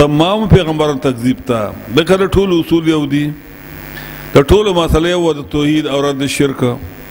تمام پیغمبران تکذیب تا بکر ټول اصول یو دي د ټول مسئله و د توحید او رد شرک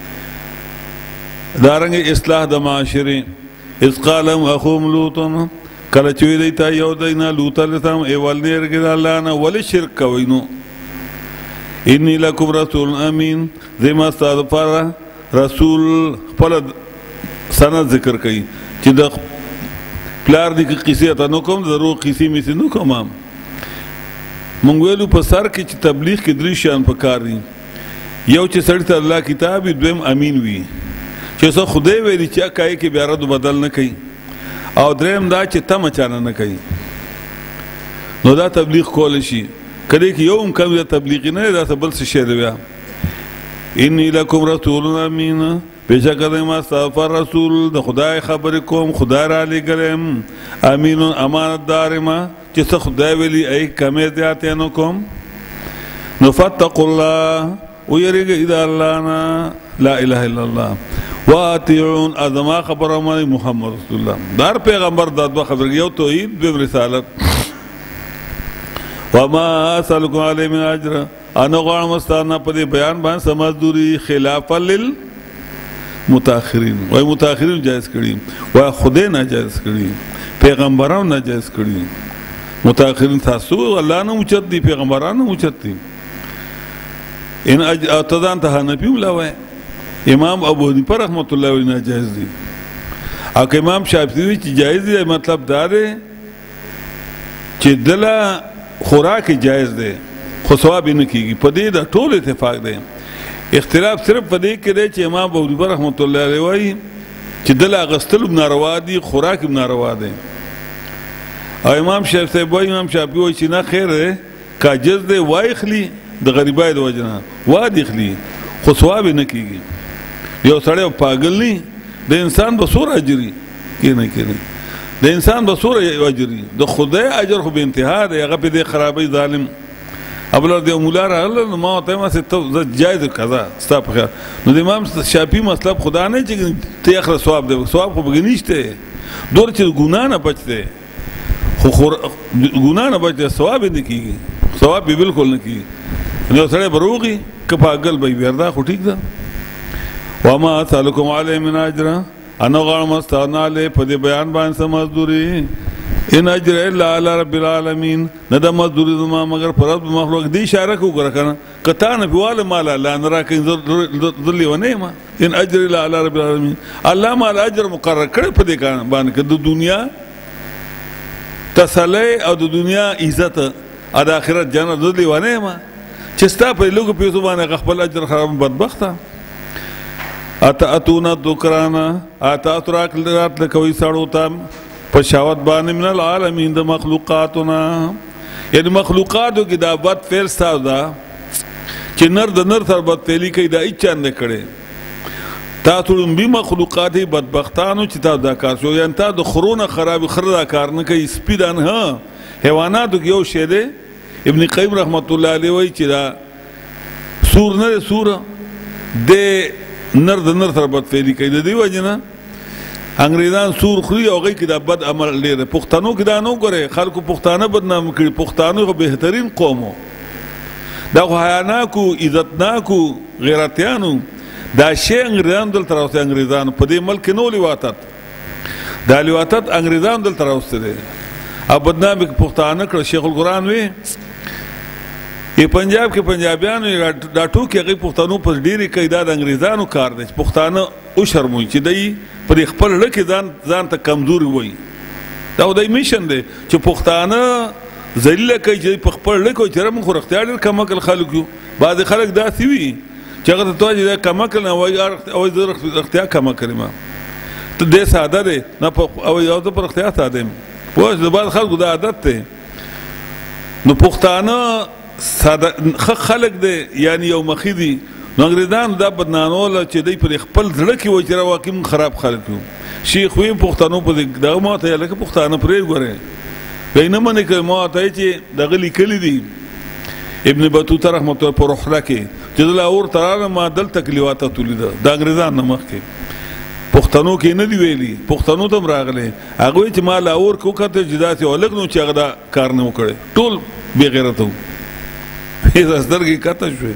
دارنګ اصلاح د معاشره اذ قال اخوهم لوط کله چې دی تا یو دینا لوط لتم ایول نه رګل الله نه ول شرک کوینو انی لکم رسول امین زما استغفر رسول خپل سند ذکر کوي چې د پلار دی قصې ته نو کوم درو قصې می سي نو کوم مونږ ویلو په سر کې چې تبلیغ کې درې شان پکار دي یو چې سړی ته الله کتاب دویم امین وي چې څو خدای ویلي چې کای کې بیا رد بدل نه کوي او دریم دا چې تم چانه نه کوي نو دا تبلیغ کول شي کله کې یو کم تبلیغ نه دا بل څه شی دی انی لکم رسول امین بشکره ما استغفر رسول د خدای خبر کوم خدای را لګلم امین امانت دار ما چې څه خدای ویلي ای کمې زیاتې نو کوم نو فتقوا الله ويرګ اذا الله لا اله الا الله واتعون ازما خبر محمد رسول الله دار پیغمبر د خبر یو توحید به رسالت وما اسالكم عليه من اجر انا غواړم ستاسو په دې بیان باندې سمزدوري خلاف للمتاخرين وای متاخرین جائز کړي وای خدای ناجائز کړي پیغمبرانو ناجائز کړي متاخرین تاسو الله نه اوچت دي پیغمبرانو اوچت دي ان اتدان ته نه پیولای امام ابو حنیفه رحمت الله علیه ناجائز دي او امام شافعی چې جائز دي مطلب دا دی چې دلا خوراک جائز دی خو ثواب نه کیږي په دې د ټول اتفاق دی اختلاف صرف په دې کې دی چې امام ابو حنیفه رحمت الله علیه وایي چې دلا غسل ناروا دي خوراک ناروا دی او امام شافعی وایي چې نه خیر دی کاجز دی وای خلی د غریبای د وجنه وادي خلی خو ثواب نه کیږي یو سړی پاگل نه د انسان به سور اجري کینه د انسان به سور اجري د خدای اجر خو به انتها دی هغه په دې خرابې ظالم ابل د مولا راغله ما ته ما ست جایز قضا ستا په نو د امام شافعي مطلب خدا نه چې ته اخر ثواب دی ثواب خو بګنيشته دور چې ګنا نه بچته خو ګنا نه بچته ثواب نه کیږي ثواب به بالکل نه کیږي نو سړی بروغي کپاگل به وردا خو ټیک ده وما اسالكم عليه من اجر انا غواړم استغنا له په دې بیان باندې سمزدوري ان اجر الا على رب العالمين نه د مزدوري ما مگر پر رب مخلوق دی اشاره کو کنه کته نه پیواله مال الله نه راکې ذلی ونه ما ان اجر الا على رب العالمين الله مال اجر مقرر کړ په دې باندې د دنیا تسلی او د دنیا عزت او د آخرت جنت ذلی ونه ما چې ستا په لوګو پیسو باندې خپل اجر خراب بدبخته اتاتون ذکرانا اتاتراک رات لکوي سړو تام په شاوت باندې من العالمین د مخلوقاتنا یعنی مخلوقاتو کې دا بد فعل ستاسو دا چې نر د نر تر بد فعلی کوي دا هیڅ نه کړي تاسو به مخلوقات بدبختانو چې تاسو دا کار شو یعنی تاسو د خرونه خراب خردا کار نه کوي سپیدان ها حیواناتو کې یو شی دی ابن قیم رحمت الله علیه وی چې دا سور نه سور د نر د نر تر بد فعلی کوي د دې وجنه انګریزان سور خوري او غي کې دا بد عمل لري پښتنو کې دا نو غره خلکو پښتانه بدنام کړي پښتانو خو بهترین قومو دا حیاناکو عزتناکو غیرتیانو دا شی انګریزان دل تر اوسه انګریزان په دې ملک نو لیواتت دا لیواتت انګریزان دل تر اوسه دي اب بدنام پښتانه کړ شیخ القرآن وی پنجاب کې پنجابیانو دا ټوکې هغې پښتنو پر ډېرې کوي دا د انګریزانو کار دی چې پښتانه وشرموي چې دی پر خپل زړه کې ځان ته کمزوري وایي دا خو دی میشن دی چې پښتانه ذلیله کوي چې په خپل زړه کې چې موږ خو رښتیا ډېر کم عقل خلک یو بعضې خلک داسې وي چې هغه ته ته وایي دا کم عقل نه وایي زه رښتیا کم عقل یم ته دی ساده دی نه او زه په رښتیا ساده یم پوه د بعض خلکو دا عادت دی نو پښتانه خلق دی یعنی یو مخی دی نو انګریزان دا بدنامول چې دی پر خپل زړه کې وایي چې واقعي خراب خلک یو شیخ ویم پښتنو په دغه ما ته لکه پښتانه پرې ګورې وایي نه منې کوي ما ته چې دغه لیکلي دي ابن بطوطه رحمت الله په رحله کې چې د لاهور تراله ما دلته کلیواته تولیده د انګریزان نه مخکې پښتنو کې نه دی ویلي، پښتنو ته هم راغلی. هغه وایي چې ما لاهور کې وکتل چې داسې هلک نو چې هغه دا کار نه و کړی، ټول بې غیرته وو. سترګې کته شوې.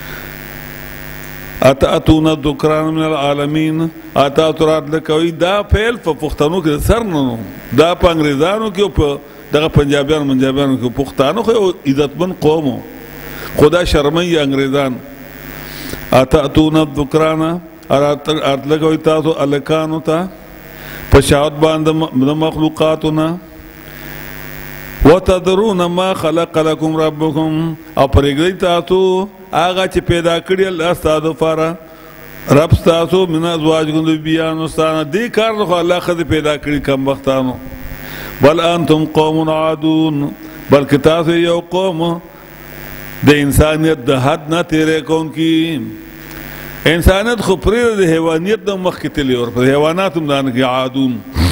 اتاتون الذکران من العالمین، اتاتو راتله کوي. دا فعل په پښتنو کې سر نه نو، دا په انګریزانو کې او په دغه پنجابیانو کې. پښتانو خو یو عزتمن قوم و، خدا شرموي انګریزان. اتاتون الذکران، راتله کوي تاسو هلکانو ته په شهوت باندې د مخلوقاتونه. وتذرون ما خلق لكم ربكم، او پرېږدئ تاسو هغه چې پیدا کړي الله ستاسو دپاره رب ستاسو من ازواجکم د بیانو ستانه. دې کار خو الله ښځې پیدا کړي کمبختانو. بل انتم قوم عادون، بلکې تاسو یو قوم د انسانیت د حد نه تیری کوونکي. انسانیت خو پرېږده د حیوانیت نه مخکې تللی ور په حیوانات هم دانه کې عادون.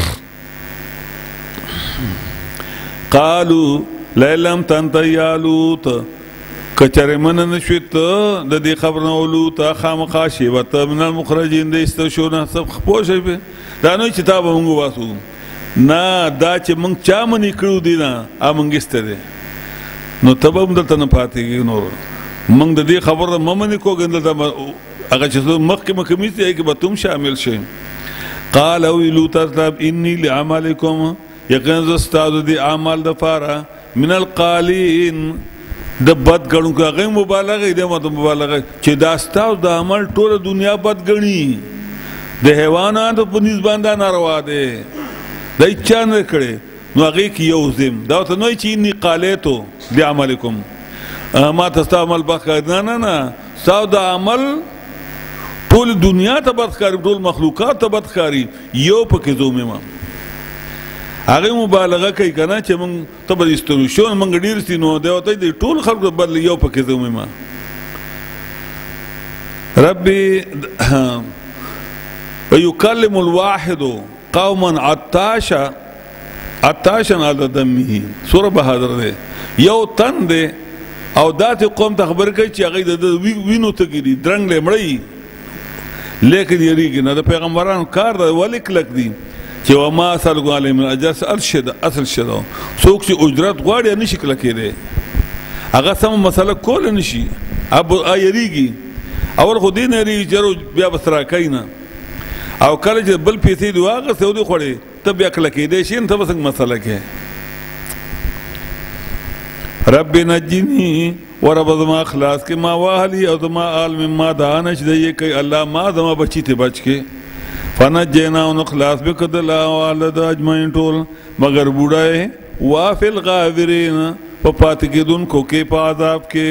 قالو لیلم تنته یا لوط، کچرې منه نه شوې ته د دې خبر نه و لوطه خامخا شیبته من المخرجین د ایسته شو نه. پوه شئ پې دا نه چې تا به مونږ وباسو، نه دا چې مونږ چا منې کړو دي نه موږ ایسته دی، نو ته به هم دلته نه پاتېږي. نور مونږ د دې خبره مه منې کوږ دلته هغه چې مخکې مخکې کې به تم شامل شئ. قال وی لوط اسلام انی لعملکم، یقینا زه ستاسو د اعمال دپاره من القالین د بد ګڼونکو. هغه مبالغه دی، مبالغه چې دا ستاسو د عمل ټوله دنیا بد ګڼي، د حیواناتو په نسبت باندې ناروا دی، دا چا نه کړی. نو هغې کې یو ذم دا ورته نه وایي چې انی قالیتو لعملکم، ما ته ستا عمل بد ښکاري. نه نه نه، ستاسو د عمل ټول دنیا ته بد ښکاري، ټول مخلوقات ته بد ښکاري، یو پکې زومېمه. هغه مبالغه کوي که نه چې مونږ ته به ایستلو شو، مونږ ډېر سي نو دی ورته د ټول خلکو بدله یو پکې زه ومېمه. ربي ويكلم الواحد قوما عطاشا على دمه. سوره بهادر دی، یو تن دی او داسې قوم ته خبر کوي چې هغوی د وینو تږي دي، درنګ دی مړی لیکن یریږي نه. د پیغمبرانو کار دی ولې کلک دي چې وما اسألکم علیه من اجر، اصل شده څوک چې اجرت غواړي نشي کلکېدی، هغه سمه مسله کولی نشي، یریږي. اول خو دې نه یریږي چې بیا به سره کوي نه، او کله چې بل پیسې دې واخېستې او دې خوړې ته بیا کلکېدی شي نو ته به څنګه مسله کوې. رب نجني ورب زما خلاص کې ما واهلي او زما آل مما دا نه چې دی کوي الله ما زما بچي ته بچ کې. فنجیناه نو خلاص بکړ د والد اجمعین ټول مگر بوډای وافی الغابرین په پاتې کېدونکو کې په عذاب کې.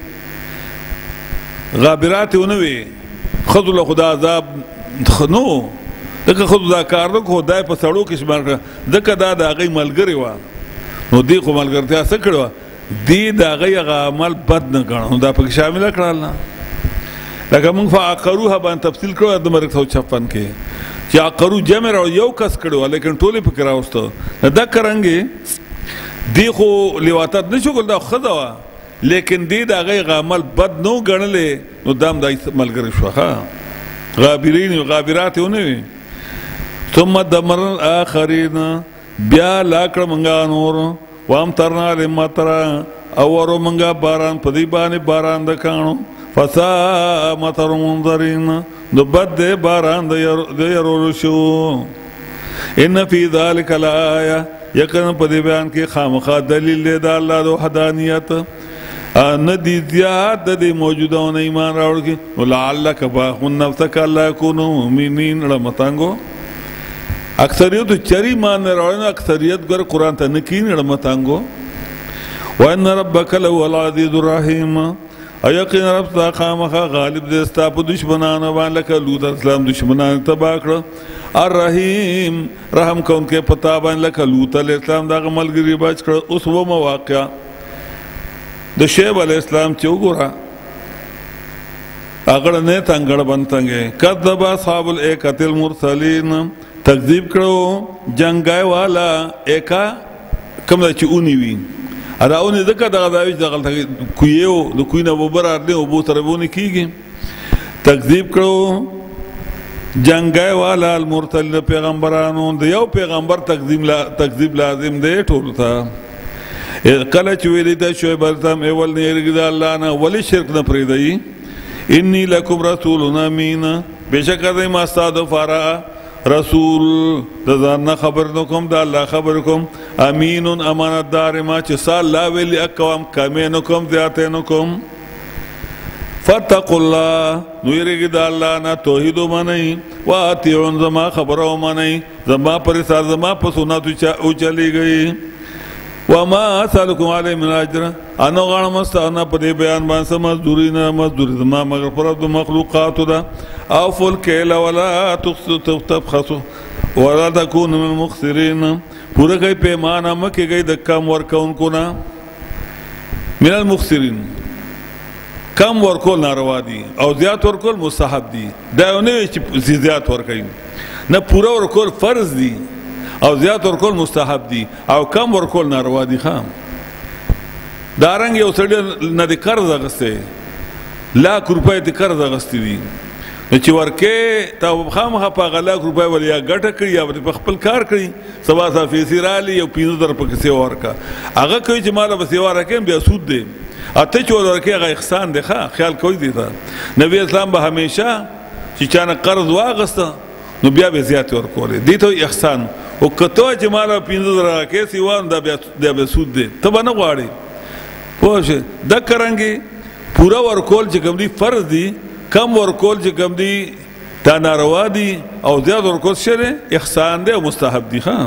غابرات ونه وي ښځو له خدا عذاب نو ځکه ښځو دا کار نه خدای په سړو کې شمار کړه، ځکه دا د هغې ملګرې وه نو دې خو ملګرتیا څه کړې وه، دې د هغې هغه عمل بد نه ګڼه نو دا پکې شامله کړل نه. لکه موږ فعقروها باندې تفصیل کړو د مرګ 156 کې چې عقرو جمع راو یو کس کړی وه لیکن ټولې پکې راوسته. دا کرنګې دې خو لواطت نه شو کړل، دا ښځه وه لیکن دې د هغې هغه عمل بد نه و ګڼلی نو دا هم د ملګرې شوه. ښه غابرین غابرات یې ونه وي. ثم دمرنا الآخرین، بیا لا کړه منګه نور. وامطرنا علیهم مطرا، او ورو منګه باران په دې باندې باران د کاڼو. فساء مطر المنذرین، نو بد دی باران د یرولو شو. ان فی ذلک لآیه، یقینا په دې بیان کې خامخا دلیل دی د الله د وحدانیت. نه دي زیات د دې موجودونه ایمان راوړ کې. نو لعلک باخع نفسک الا یکونوا مؤمنین. رمتانګو اکثریت چری ایمان نه راوړي، اکثریت ګر قرآن ته نه کینی. رمتانګو وان ربک لهو العزیز الرحیم، او یقینا رب ستا خامخا غالب دی ستا په دشمنانو باندې، لکه لوط اسلام دشمنان تباه کړه. الرحیم رحم کوونکی په تا باندې لکه لوط علیه السلام دغه ملګري بچ کړه. اوس ومه واقعه د شعیب علیه السلام چې وګوره هغه نه تنګړ بنتنګې. کذب اصحاب الایکة المرسلین، تکذیب کړو جنگای والا ایکا کوم چې اونی وي دا اونی ځکه دغه داوی چې دغلته کویو د کوی نه اوبه راتلې اوبو سره به ونې کېږي. تکذیب کړو جنگای والا المرتل پیغمبرانو د یو پیغمبر تکذیب لازم دی ټول ته کله چې ویلی د شعیب تم اول نه یریږي د الله نه ولی شرک نه پرېږدئ انی لکم رسول امین بېشکه دی ما ستا دپاره رسول د ځان نه خبر نه کوم د الله خبر کوم امین امانتدار ما چې ستا الله ویلي کوم کمې نه کوم زیاتې نه کوم فاتقوا الله نو یریږي د الله نه توحید ومنئ واطیعون زما خبره ومنئ زما پر رسالت زما په سنتو وچلیږئ وما اسألکم علیه من اجر انا غواړم ستا نه په دې بیان باندې څه مزدوري نه مزدوري زما مگر پر د مخلوقاتو ده اوفوا الکیل ولا تبخسوا ولا تکونوا من المخسرین پوره کوئ پیمانه مه کیږئ د کم ورکوونکو نه من المخسرین کم ورکول ناروا دي او زیات ورکول مستحب دي دا یو نه وي چې زیات ورکوي نه پوره ورکول فرض دي او زیات ورکول مستحب دي او کم ورکول ناروا دي خام دارنګ یو سړی نه د قرض اخیستی لاک روپۍ د قرض اخیستی دي چې ورکې تا خامخا په هغه لاک روپۍ ولې یا ګټه کړي یا په خپل کار کړي سبا سا پیسې رالي یو 15,000 پکې سیوا ورکړه هغه کوي چې ماله به سیوا راکړم بیا سود دی اته چې ورکې هغه احسان دی ښه خیال کوئ دې ته نبي اسلام به همیشه چې چا نه قرض واخیسته نو بیا به زیات ورکولې دې ته احسان او کته چې ماله 15,000 راکې سیوا دا به سود دی ته به نه غواړې پوه شې دا کرنګې پوره ورکول چې کوم دي فرض دي کم ورکول چې کوم دي دا ناروا دي او زیات ورکول څه احسان دی او مستحب دي ښه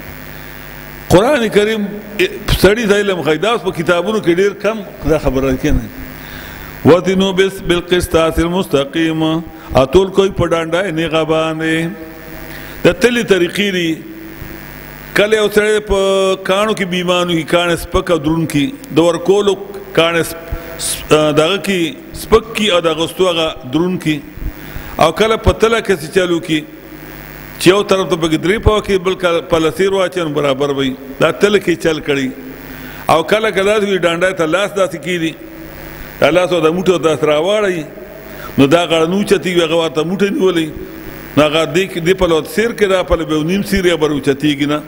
قرآن کریم سړي ته علم ښایي دا اوس په کتابونو کې ډېر کم دا خبره کېنه وزنوا بالقسطاس المستقیم اتول کوئی په ډانډای نیغه باندې د تلې طریقې دي کله یو سړی په کاڼو کې بیمانو کې کاڼې سپک او دروند کې د ورکولو کاڼې دغه کې سپک کې او د اغوستو هغه دروند کې او کله په تله کې چالو کې چې یو طرف ته پکې 3 پاو کې بل پلسیر واچي نو برابر وي دا تله کې چل کړي او کله کله داسې ډانډای ته لاس داسې کېدي دا لاس او د موټو داسې راواړئ نو دا غاړه نه اوچتېږي هغه ورته موټی نیولی نو هغه دې پله ورته سیر کړي دا پله به یو نیم سیر یا به اوچتېږي نه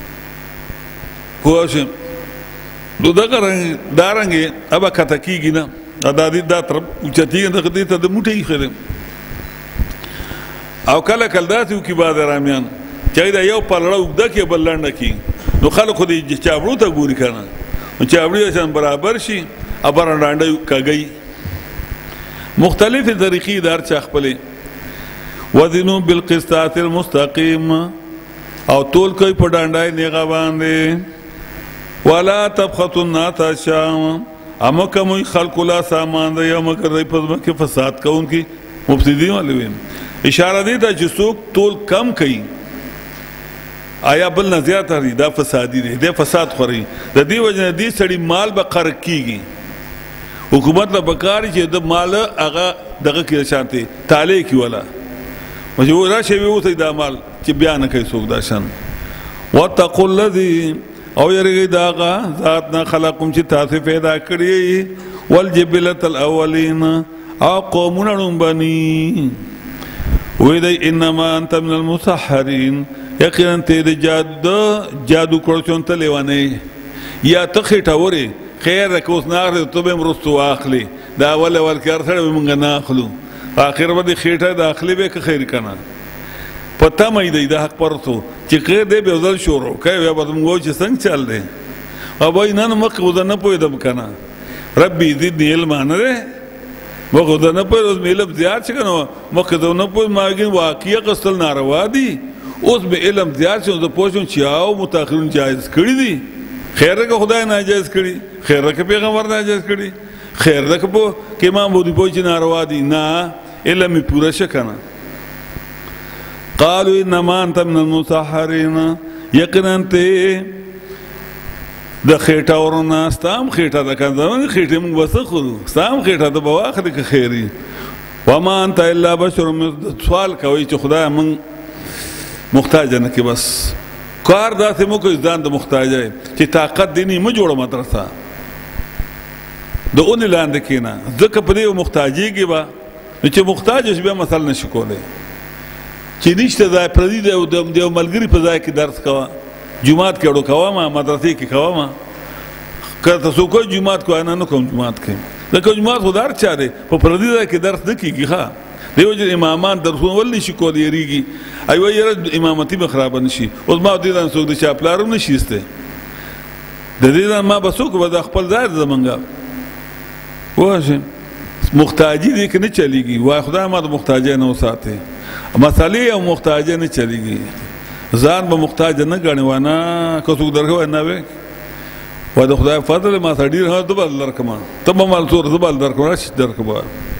پوه شئ نو دا رنګې ابه کته کېږي نه دا طرف اوچتېږي دې ته د موټی ایښی او کله کله داسې وکړي بعض رامیان چې دا یو پلړه اوږده کړي بل لنډه کړي نو خلک خو دې چاپړو ته ګوري که نه نو چاپړي چې برابر شي او بره ډانډه کږئ مختلفې طریقې د هر چا خپلې وزنوا بالقسطاس المستقیم او تول کوي په ډانډای نیغه باندې ولا تبخسوا الناس اشیاءهم اما کوموي خلکو لا سامان دی او مګر دی په ځمکه کې فساد کوونکي مفسدین والے وي اشاره دی ته چې څوک تول کم کوي آیا بل نه زیاته دی دا فسادي دی دا فساد خوري د دې وجه نه دې سړي مال به قرض کیږي حکومت له پکار چې د مال هغه دغه کې شانتي تاله کی ولا مجبور راشي وي اوسې دا مال چې بیان کوي څوک دا شان واتقوا الذي او یریږي داغه ذات نه خلقکم چې تاسو پیدا کړی والجبلة الاولین او قومونه بني وی دی انما انت من المسحرین یقینا ته د جادو کړو ته لیوانه یا ته خټوري خیر کوس نار ته به مرستو اخلي دا اول ورکار سره موږ نه اخلو اخر به خېټه داخلي به خیر کنه پته مې دی د حق پرتو چې خیر دې به ځل شروع کوي به موږ چې څنګه چل دی او وای نن مخ ودنه پویدم کنه ربي زدني علما نه مخ ودنه پوی علم زیات شنو مخ ودنه پوی ماګین واقعي قصل ناروا دي اوس به علم زیات شو د پوښتنه چې او متأخرون جایز کړی دي خیر که خدای ناجایز کړي خیر که پیغمبر ناجایز کړي خیر که په کې امام بودی پوښتنه ناروا دي نه علم پورا شکنه قالوا انما انت من المسحرين یقینا ته د خېټه ورونه ستام خېټه د کنځون خېټه موږ وسه خورو ستام خېټه د بواخه د خیری وما انت الا بشر سوال کوي چې خدای موږ محتاج نه کې بس کار داسې مو کوي ځان د محتاج چې طاقت دیني مو جوړه مدرسه د اون لاندې کېنه ځکه په دې محتاجیږي به چې محتاج شي بیا مثلا نشي کولی چې نشته ځای پردي دی او د یو ملګري په ځای کې درس کوه جومات کې اړو کوه ما مدرسې کې کوه ما که تاسو کوی جومات کوه نه کوم جومات کې ځکه جومات خو د هر چا دی په پردي ځای کې درس نه کېږي ښه دی وجه امامان درسونه ولې شي کولی یریږي ایوه یاره امامتي به خرابه نه شي اوس ما دې ځان څوک د چا پلار هم نه شي ایستی د دې ځان ما به څوک به د خپل ځای زمونږ پوه محتاجي دې کې نه چلیږي وای خدای ما د محتاجۍ نه وساتې مسالې او محتاجۍ نه چلیږي ځان به محتاج نه ګڼې وانه که څوک درکوی نه وی وای د خدای فضل ما سره ډېر زه به درکړم ته به مال څور زه به درکړم راشي درکړم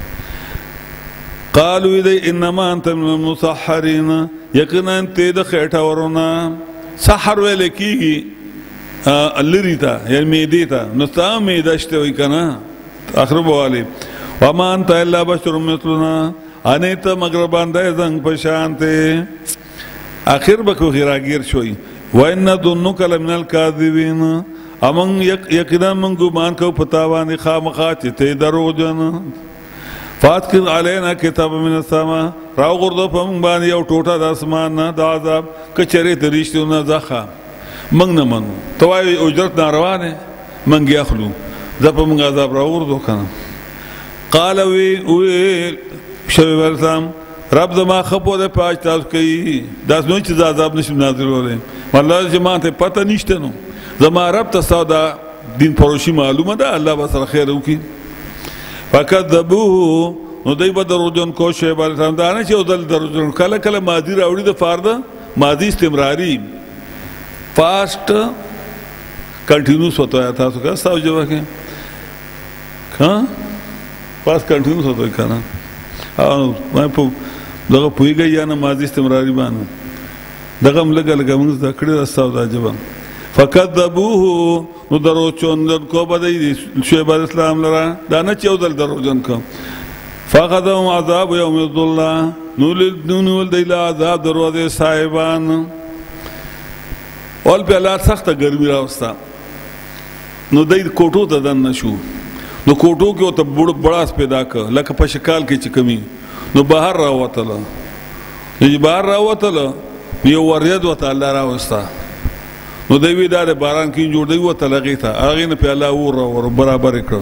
قالوا دی انما انت من المسحرین یقینا ته د خېټورو نه سحر ویل کېږي لري ته یعنې معدې ته نو ستا معده شته وایي که نه آخر بوالی وما انت الا بشر مثلنا انې ته مگر باندې زنګ په شان ته آخر به کو راګیر شوی وان ظنک لمن الکاذبین امن یقینا من ګمان کو پتا باندې خامخا چې ته دروغجن فاتکر علینا کتاب من السما راو غردو په موږ باندې یو ټوټه د اسمان نه د عذاب کچرې ته رښتونه ځخه موږ نه منو ته وایې اجرت ناروا دی موږ یې اخلو زه په موږ عذاب راو غردو که نه قال وی شعیب علیه السلام رب زما خپو دی پاچ تاسو کوي داسې نه چې زه عذاب نشم نازلولی والله چې ما ته پته نشته نو زما رب ته ستا دا دین فروشي معلومه ده الله به سره خیر وکړي فکذبوه نو دی به دروغجن کو شعیب علیه السلام دا نه چې یو ځل دروغجن کله کله ماضي راوړي د فار ده ماضي استمراري فاسټ کنټینیوس ہوتا ہے تاسو کا ستاسو جواب کې ها پاس کنټینیوس ہوتا ہے کنه او ما په دغه پویږي یا نه ماضي استمراري باندې دغه لګ لګ موږ ذکر راستاو دا جواب فکذبوه نو دروغجن کو بدای شعیب علیه السلام لرا دا نه چې یو ځل دروغجن کو فاخذهم عذاب یوم الظلة نو ولدی له عذاب دروازه صاحبان اول په الله سخته ګرمي راوستا نو دای کوټو ته دن نشو نو کوټو کې ته بڑاس پیدا ک لکه په شکال کې چې کمی نو بهر راوتله چې بهر راوتله یو ورید وته الله راوستا نو دی وی دا باران کې جوړ دی وته لغی ته هغه نه په الله ور برابر کړ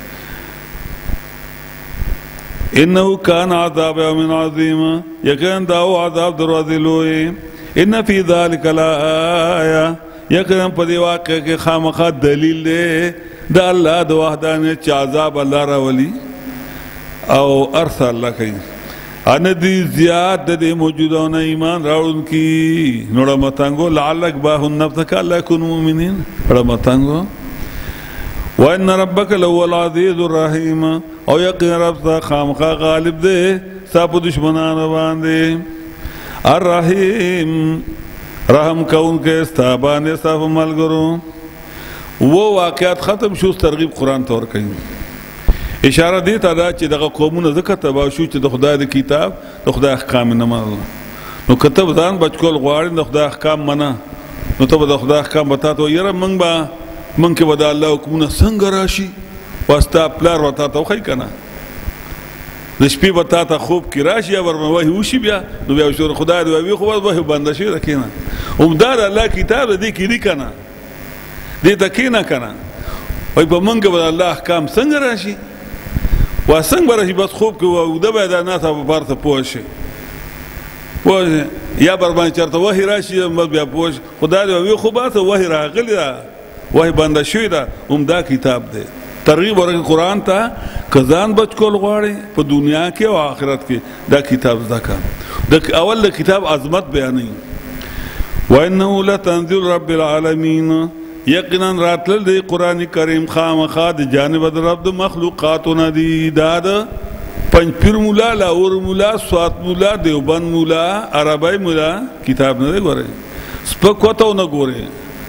انه كان عذاب يوم عظيم یقین دا عذاب دروازه لوی ان فی ذلک لآیه یقینا په دې واقع کې خامخا دلیل دی د الله د وحدانیت چې عذاب الله راولي او ارث الله کوي ان دې زیات د موجودونه ایمان راوړونکي نوړه متانګو لعلک باه النفس کله يكون مؤمنین نوړه متانګو وان ربک لهو العزیز الرحیم او یقینا رب خامخا غالب دی ستا دشمنانو باندې الرحیم رحم کون کے استابان استاف ملگرو وہ واقعات ختم شو ترغیب قرآن طور کہیں اشاره دیتا دا چې دغه قومونه ځکه تباه شو چې د خدای د کتاب د خدای احکام نه منل نو کتب ځان بچکول غواړي د خدای احکام منه نو ته به د خدای احکام بتا ته یره موږ کې به د الله حکمونه څنګه راشي واستا پلار وتا ته خی کنه د شپې به تا ته خوب کې راشي یا ورمه وحي وشي بیا نو بیا شور خدای دی وی خو وحي بنده شي کنه عمدار الله کتاب دې کې لیکنه دې ته کینه کنه وای په مونږ به الله احکام څنګه راشي وا څنګه راشي بس خوب کې و د به دا نه ته په بارته پوښي پوښ یا بر باندې چرته وحي راشي بیا پوښ خدای دی وی خو به ته وحي راغلی دا وحي بنده شوی دا عمدا کتاب دی ترغیب ورکړه قرآن ته کزان بچ کول غواړي په دنیا کې او آخرت کې دا کتاب زکا د اول د کتاب عظمت بیانوي وانه لتنزيل رب العالمین یقینا راتل دی قرآن کریم خامخا د جانب د رب د مخلوقاتونه دی دا د پنځپیر مولا لاور مولا سوات مولا دیوبند مولا عربی مولا کتاب نه دی ګوري سپک وته نه ګوري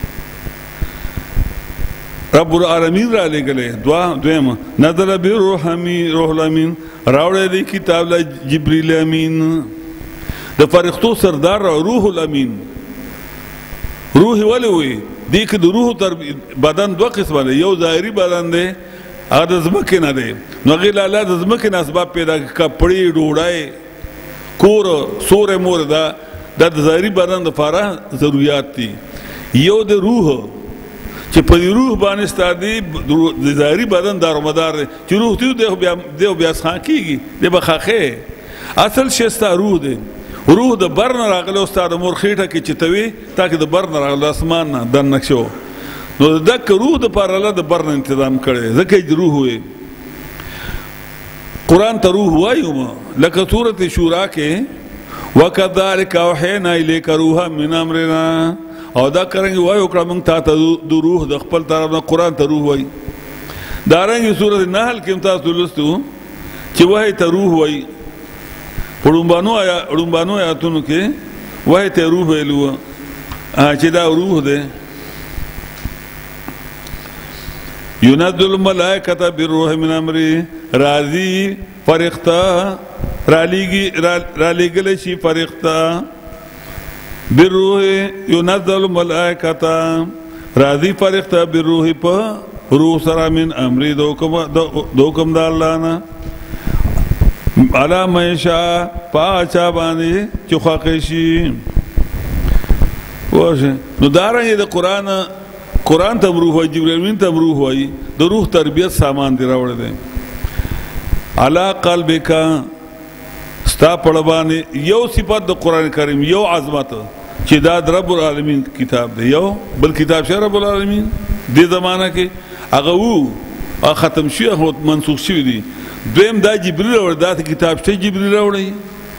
رب العالمین را لګلې دویم نزل بالروح الامین راوړی دی کتاب له جبرئیل امین د فرښتو سردار روح الامین روح ولې وي دې کې د روح تر بدن دوه قسمه دی یو ظاهري بدن دی هغه د ځمکې نه دی نو هغې له الله د ځمکې نه اسباب پیدا کړي کپړې ډوډۍ کور سور مور دا د ظاهري بدن لپاره ضرورت دي یو د روح چې په روح باندې ستادي د ظاهري بدن دارومدار چې روح ته بیا ځان کیږي د بخاخه اصل شی ستا روح دی روح د بر نه راغلی ستا د مور خېټه کې چې توي تاکه د بر نه راغلی اسمان نه دننه شو نو دک روح د پر الله د بر نه تنظیم کړي ځکه د روح وي قرآن ته روح وایو لکه سورۃ شورا کې وکذالک اوحینا الیک روحا من امرنا او دا کرنګ وایو کړه موږ ته د روح د خپل طرف نه قرآن ته روح وایي دارنګ سورۃ النحل کې تاسو لستو چې وایي ته روح وایي پړومبانو آیاتونو کې وایي ته روح ویلو چې دا روح دی ينزل الملائکة بالروح من امره راضی فرښتہ رالیږلی شي فرښتہ بالروح ينزل الملائکة راضی فرښتہ بالروح په روح سره من امره د حکم د الله نه علی من یشاء پاچا باندې چې خوښ شي واشه نو دارنګه د قرآن ته روح وایي جبرائیل ته روح وایي د روح تربیت سامان دی راوړی دی علی قلبک ستا پړه باندې یو صفت د قرآن کریم یو عظمت چې دا د رب العالمین کتاب دی یو بل کتاب شته رب العالمین دې زمانہ کې هغه وو ختم شوی او منسوخ شوی دی دویم دا جبرائیل راوړی دا کتاب شته جبرائیل راوړی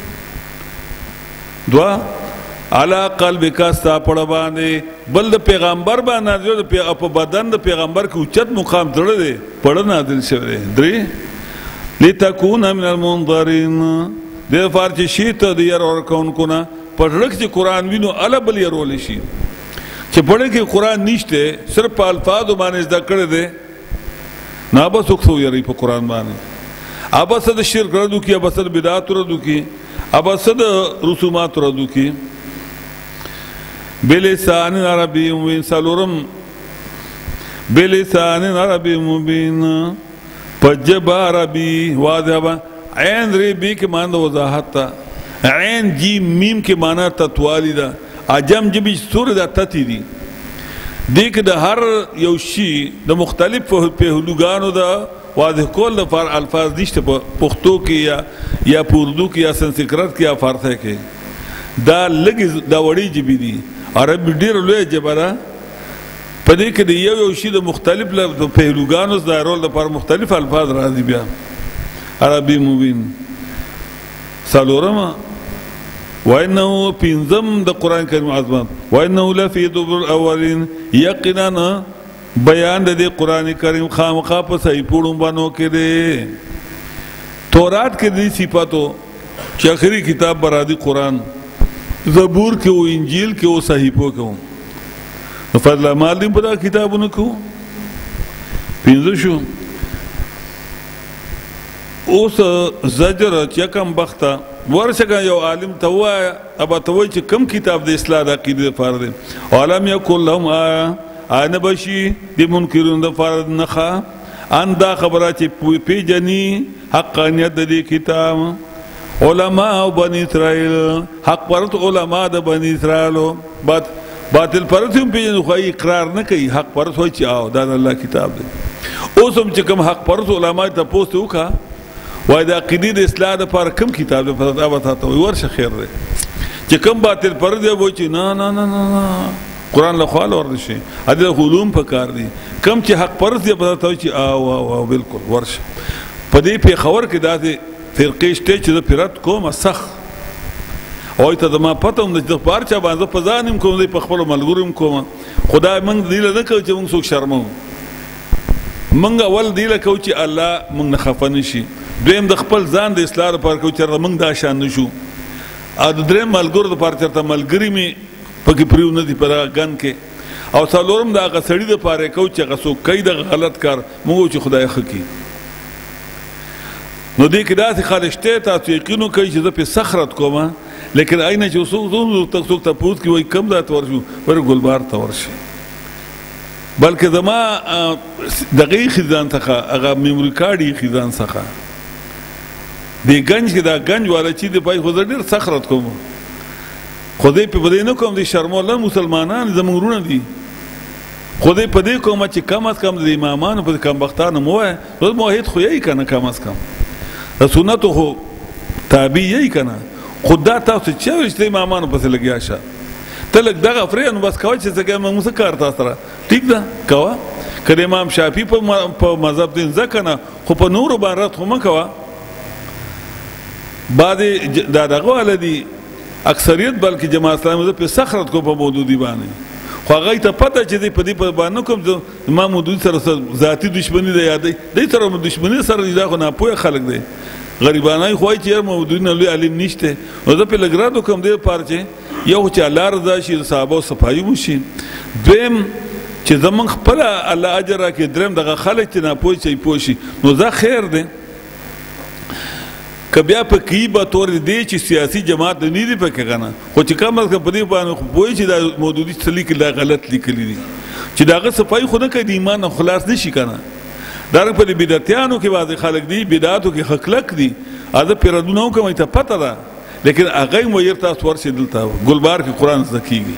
دوا علا قلبک ستا پړه باندې بل د پیغمبر باندې نازل په بدن د پیغمبر کې اوچت مقام تړلی دی پړه نازل شوی دی درې لتکون من المنظرین دې لپاره چې شي ته د یار ورکوونکو نه په زړه کې چې قرآن وینو هله بل یرولی شي چې پړه کې قرآن نشته صرف په الفاظو باندې زده کړی دی نه به څوک څه ویروي په قرآن باندې ابه څه د شرک ردو کي ابه څه د بدعات ردو کي ابه څه د رسومات ردو کي بلسان عربی مبین سالورم بلسان عربی مبین پجب عربی واضح با عین ری بی کے معنی وضاحت تا عین جیم میم کے معنی تتوالی دا عجم جبی سور دا تتی دی دیکھ دا ہر یوشی دا مختلف پہلوگانو دا واضح کول دا فار الفاظ دیشت پختو کی یا پوردو کی یا سنسکرت کی یا فارسه کی دا لگی دا وڑی جبی دی عربی ډیر لوی جبره په دې کې د یو شي د مختلف پهلوګانو ظاهرول لپاره مختلف الفاظ راځي بیا عربي مبین څلورم وانه پنځم د قران کریم عظمت وانه لفی ذبر الاولین یقینا بیان د قران کریم خامخا په صحیح پړومبانو کې دی تورات کې دي صفاتو چې اخري کتاب برادي قران زبور کې او انجیل کې او صحیفو کې فضل مال دې په دا کتابونو کې پنځه شو اوس زجر چې کم بخته ورشګه یو عالم ته وای ابا ته وای چې کم کتاب د اصلاح د عقیده لپاره دی عالم یکل لهم آیا بشي د منکرون د فرض نخا ان دا خبره چې پیجنی حقانیت د دې کتاب علماء بنی اسرائیل حق پرت علماء د بنی اسرائیل باطل پرت هم پیجن خو اقرار نه کوي حق پرت وای چې او دا الله کتاب دی اوس هم چې کوم حق پرت علماء ته پوښتنه وکړه وای د عقیدې د اصلاح لپاره کوم کتاب دی په تاسو ته ورشه خیر دی چې کوم باطل پرت دی وای چې نه نه نه قرآن له خوا ورته شي د علوم په کار دي کم چې حق پرست دی په تاسو چې او بالکل ورشه په دې په خبر کې داسې فرقې شته چې د پیرت کومه سخ او ته د ما پته هم د پارچا باندې په ځانم کوم دی په خپل ملګریم کوم خدای موږ دی له کوي چې موږ څوک شرمو موږ اول دی له کوي چې الله موږ نه خفه نشي دویم د خپل ځان د اصلاح لپاره کوي چې موږ دا شان نشو ا د دریم ملګرو لپاره چې ملګری می پکې پریو نه دی پر غن کې او څلورم دا غسړی د پاره کوي چې غسو کوي د غلط کار موږ چې خدای خکی نو دې کې داسې خلک شته تاسو یقینو کوي چې زه په سخرت کوم لیکن آینه چې څوک ته پوښت کوي کم ذات ورشو ور ګلبار ته ورشي بلکې زما دغه خزان څخه هغه میموري کارت خزان څخه دی گنج کې دا گنج والا چې دی پای خو ډېر سخت رد کوم خدای په بدې نه کوم دي شرموله مسلمانان زموږ ورونه دي خدای په دې کوم چې کم از کم د امامانو په کم بختانو مو وای نو موحد خو یې کنه کم از کم سنت خو تابع یې کنه خدا تاسو چې ورشته امامانو پسې لګیا شه ته لږ دغه فرې نو بس کوي چې څنګه موږ څه کار تاسو سره ټیک ده کوه کله امام شافعي په مذهب دین ځکنه خو په نور باندې خو مکوه بعد دا دغه ولدي اکثریت بلکې جماعت اسلامي په سخرت کو په مودودی باندې خو هغه ته پته چې په دې باندې کوم امام مودودی سره ذاتی دشمنی دی یادې دې سره دشمنی سره دا خو نه پوهه خلک دی غریبانای خوای چې مودودی نه لوی علم نشته نو زه په لګرادو کوم دې پارچه یو چې الله رضا شي صحابه صفایي وشي دویم چې زمون خپل الله اجر راکې درم دغه خلک چې نه پوښي نو زه خیر دی که بیا په کې به تور دی چې سیاسي جماعت نه دی پکې کنه خو چې کم از کم په دې باندې پوه چې دا مودودی څه لیکل دا غلط لیکلی دي چې داغه صفای خو نه کوي د ایمان خلاص نشي کنه دا په بدعتانو کې بعض خلک دي بدعاتو کې خلک دي اده پیرادونه کوم ته پته ده لیکن هغه مو ير تاسو ورسې دلته ګلبار کې قران زکیږي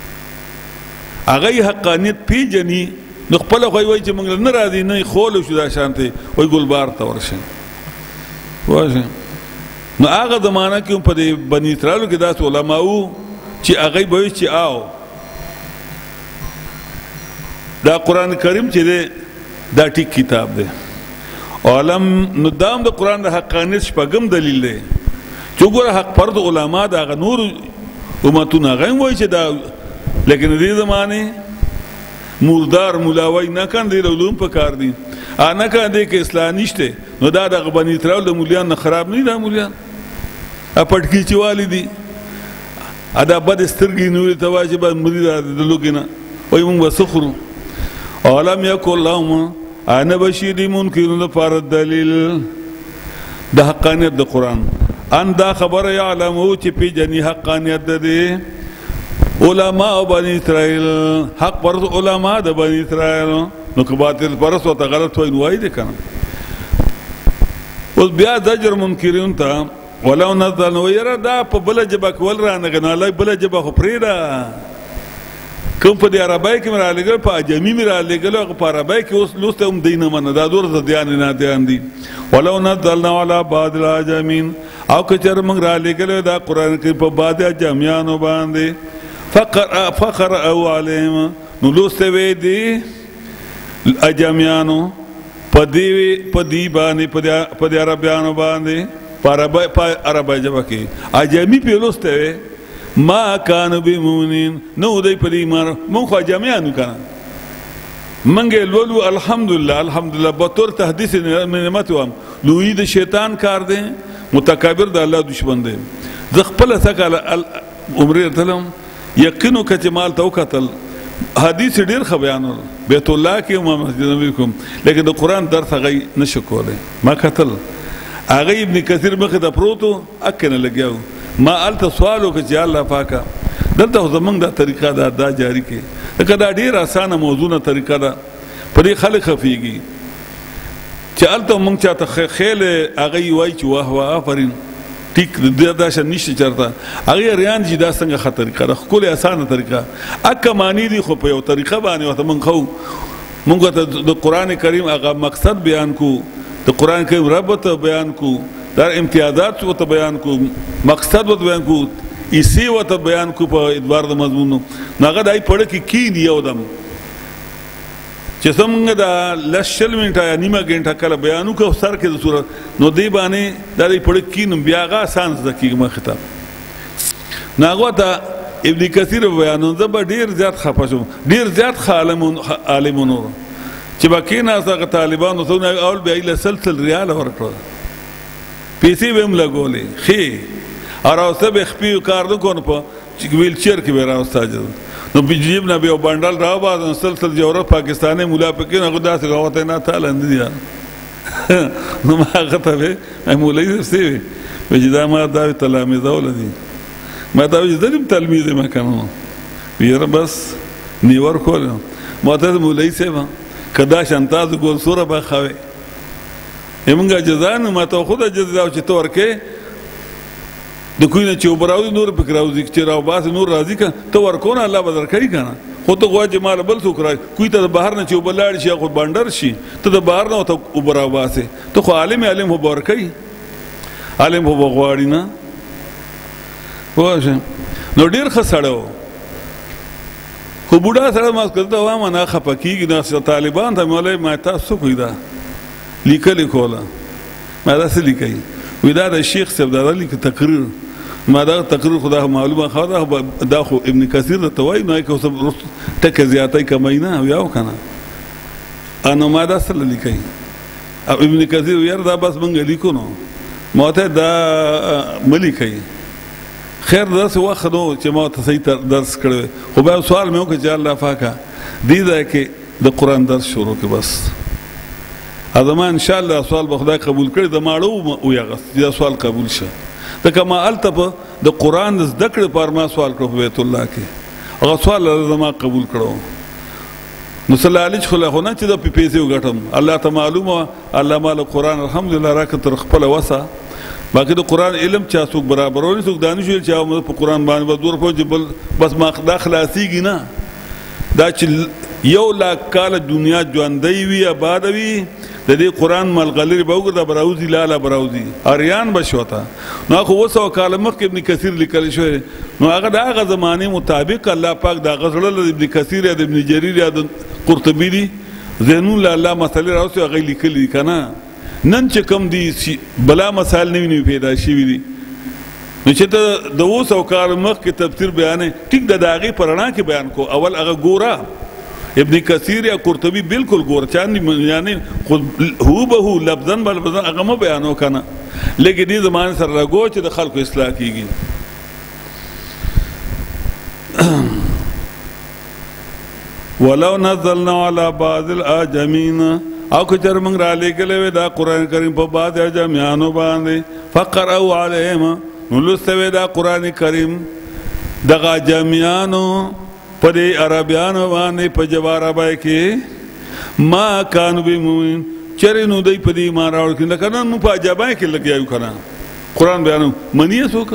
هغه حقانیت پیجنې نو خپل خو وایي چې موږ نه راځي نه خول شو دا شانته وای ګلبار ته ورشه واشه نو هغه زمانہ کې په بنی اسرائیل کې داس علماء چې هغه به چې آو دا قران کریم چې دا ټیک کتاب دی علم نو دام د قران د حقانیت شپږم دلیل دی چې ګوره حق فرض علما دا نور امتونه غوښ وای چې دا لیکن دې زمانه مردار ملاوی نه کاندي علوم په کار دي انا کاندي کې اسلام نشته نو دا د بنی اسرائیل د مولیان نه خراب نه دي مولیان ا پټکی چوالی دي ادا بد سترګي نور ته واجب مرید د لوګینا وای مونږ وسخرو علم یکل لهم انا بشیر منکرون فار دلیل د حقانیت د قران ان دا خبر يعلمو چې په جنې حقانیت ده علماء بنی اسرائیل حق پر علماء د بنی اسرائیل نو که باطل پرس او ته غلط وای نو وای دي کنه اوس بیا زجر منکرون ته ولو نزل نو یره دا په بل جبه کول را نه غناله بل جبه خو پریدا کوم په دی عربی کې مرا لګل په اجمی مرا لګل او په عربی کې اوس لوسته هم دینه من دا دور د دیان نه دیان دي ولو نزلنا على بعض الاجمين او که چر موږ را لګل دا قران کې په بعض اجمیانو باندې فقر او علم نو لوسته وی دي اجمیانو پدی باندې پدی عربیانو باندې په عربی جبه کې اجمی په لوسته ما كانوا بمؤمنين نو دای په ایمان مونږ خو اجمیانو کنه منګه لولو الحمدلله به تور تحدیث نعمت وام لوی د شیطان کار دی متکبر د الله دشمن دی ز خپل ثقل عمره تلم یقینو کچمال تو قتل حدیث ډیر خ بیانول بیت الله کې مسجد نبی کوم لیکن د قران درس غي نشکوله ما قتل اغه ابن کثیر مخه د پروتو اکنه لګیاو ما الته سوالو کې الله پاکه دلته زمونږ دا طریقه دا جاری کې دا ډیر اسانه موضوعه طریقه ده پرې خلک خفيږي چې الته مونږ چاته خیل اغه وای چې واه واه آفرین ټیک دا شان نشته چرته هغه ریان چې دا څنګه خطر کړه خو له اسانه طریقه اکه معنی دي خو په یو طریقه باندې وته مونږ خو مونږ ته د قران کریم هغه مقصد بیان کو د قران کریم ربط بیان کو در امتیازات وته بیان کو مقصد وته بیان کو اسی وته بیان کو په ادوار د مضمون ناغه دای پړ کې کی یو دم چې څنګه دا لشل منټه یا نیمه غنټه کله بیانو کو سر کې د صورت نو دی باندې د دې پړ کې نو بیا غا سانس د کیږي خطاب ناغه ته ابن کثیر بیانو زب ډیر زیات خپشم ډیر زیات عالمونو چې باکینا څنګه طالبانو ته اول بیا له سلسل ریال ورکړه پیسې به هم لګولې خې او راوسته به خپې کار نه کون په ویل چیر کې به راوسته نو بجیب نه به بندل راو باز سلسل جوړه پاکستاني مولا پکې نه غدا څنګه غوته نه تعالی نه نو ما غته به مولای څه وجدا ما دا تلاميذ ولدي ما دا وجدم تلميذ ما كانوا وير بس نيور کول ما ته مولای څه کدا شانتاز ګول سوره به خوي امونږه جزا نه ما ته خو دا جزا چې ته ورکې د کوی نه چې اوبه راوځي نور پکې راوځي چې راوباسي نور راځي که ته ورکو نه الله به درکوي که نه خو ته غواړې چې ماله بل څوک راځي کوی ته د بهر نه چې اوبه لاړ شي یا خو بانډر شي ته د بهر نه ورته اوبه راوباسې ته خو عالم خو به ورکوي عالم خو به غواړي نه پوه شې نو ډېر ښه سړی و خو بوډا سړی ما که ته وایم نه خفه کېږي نو طالبان ته مې ویلی ما تاسو څه کوئ دا لیکلې کوله ما دا څه لیکئ وی دا د شیخ صاحب دا لیکي تقریر ما دا تقریر خو دا معلومه خو دا خو ابن کثیر درته وایي نو که اوس ټکه زیاتی کمی نه او یا که نه نو ما دا څه لیکئ ابن کثیر یار دا بس موږ لیکو نو ما ورته دا مه لیکئ خیر داسې وخت نو چې ما ورته صحیح درس کړی خو بیا سوال مې وکړ چې الله پاکه دې ځای کې د قرآن درس شروع کړي بس زما انشاءالله سوال به خدای قبول کړي د ماړه ویغست دا سوال قبول شه ځکه ما هلته په د قرآن د زده کړې لپاره ما سوال کړو په بیت الله کې هغه سوال زما قبول کړو نو صلی علیه خو نه چې د پیسې وګټم الله ته معلومه الله مال قرآن الحمدلله راکړه تر خپله وسه باقي د قرآن علم چا څوک برابرونی څوک دا نه شو چې په قرآن باندې به دور پوه چې بل بس ما دا خلاصېږي نه دا چې 1,00,000 کاله دنیا ژوندی وي آباده وي د دې قرآن ملغلرې به وګرځه به راوځي لاله به راوځي اریان به شوته نو خو 200 کاله مخکې ابن کثیر لیکلی شوی نو هغه د هغه زمانې مطابق الله پاک د هغه زړه له ابن کثیر یا د ابن جریر یا د قرطبي دي ذهنون له الله مسلې راوځي هغه یې لیکلي دي که نه نن چې کوم دي بلا مسایل نوي نوي پیدا شوي دي نو چې ته د 200 کاله مخکې تفسیر بیانې ټیک د هغې په رڼا کې بیان کو اول هغه ګوره ابن کثیر یا قرطبی بالکل ګورچان یعنی هو به هو لفظن بلفظن هغه مه بیانو که نه لیکن دې زمانې سره راګو چې د خلکو اصلاح کېږي ولو نزلنا على بعض الاعجمین او که چېرې موږ رالیږلی وی دا قرآن کریم په بعض اعجمیانو باندې فقرأوا علیهم نو لوستی وی دا قرآن کریم دغه اعجمیانو په دې عربیانو باندې په ژبه عربی کې ما کانو بمؤمنین چېرې نو دوی په دې ایمان راوړ کړي لکه نن موږ په عجمی کې لګیا یو که نه قرآن بیانو مني یې څوک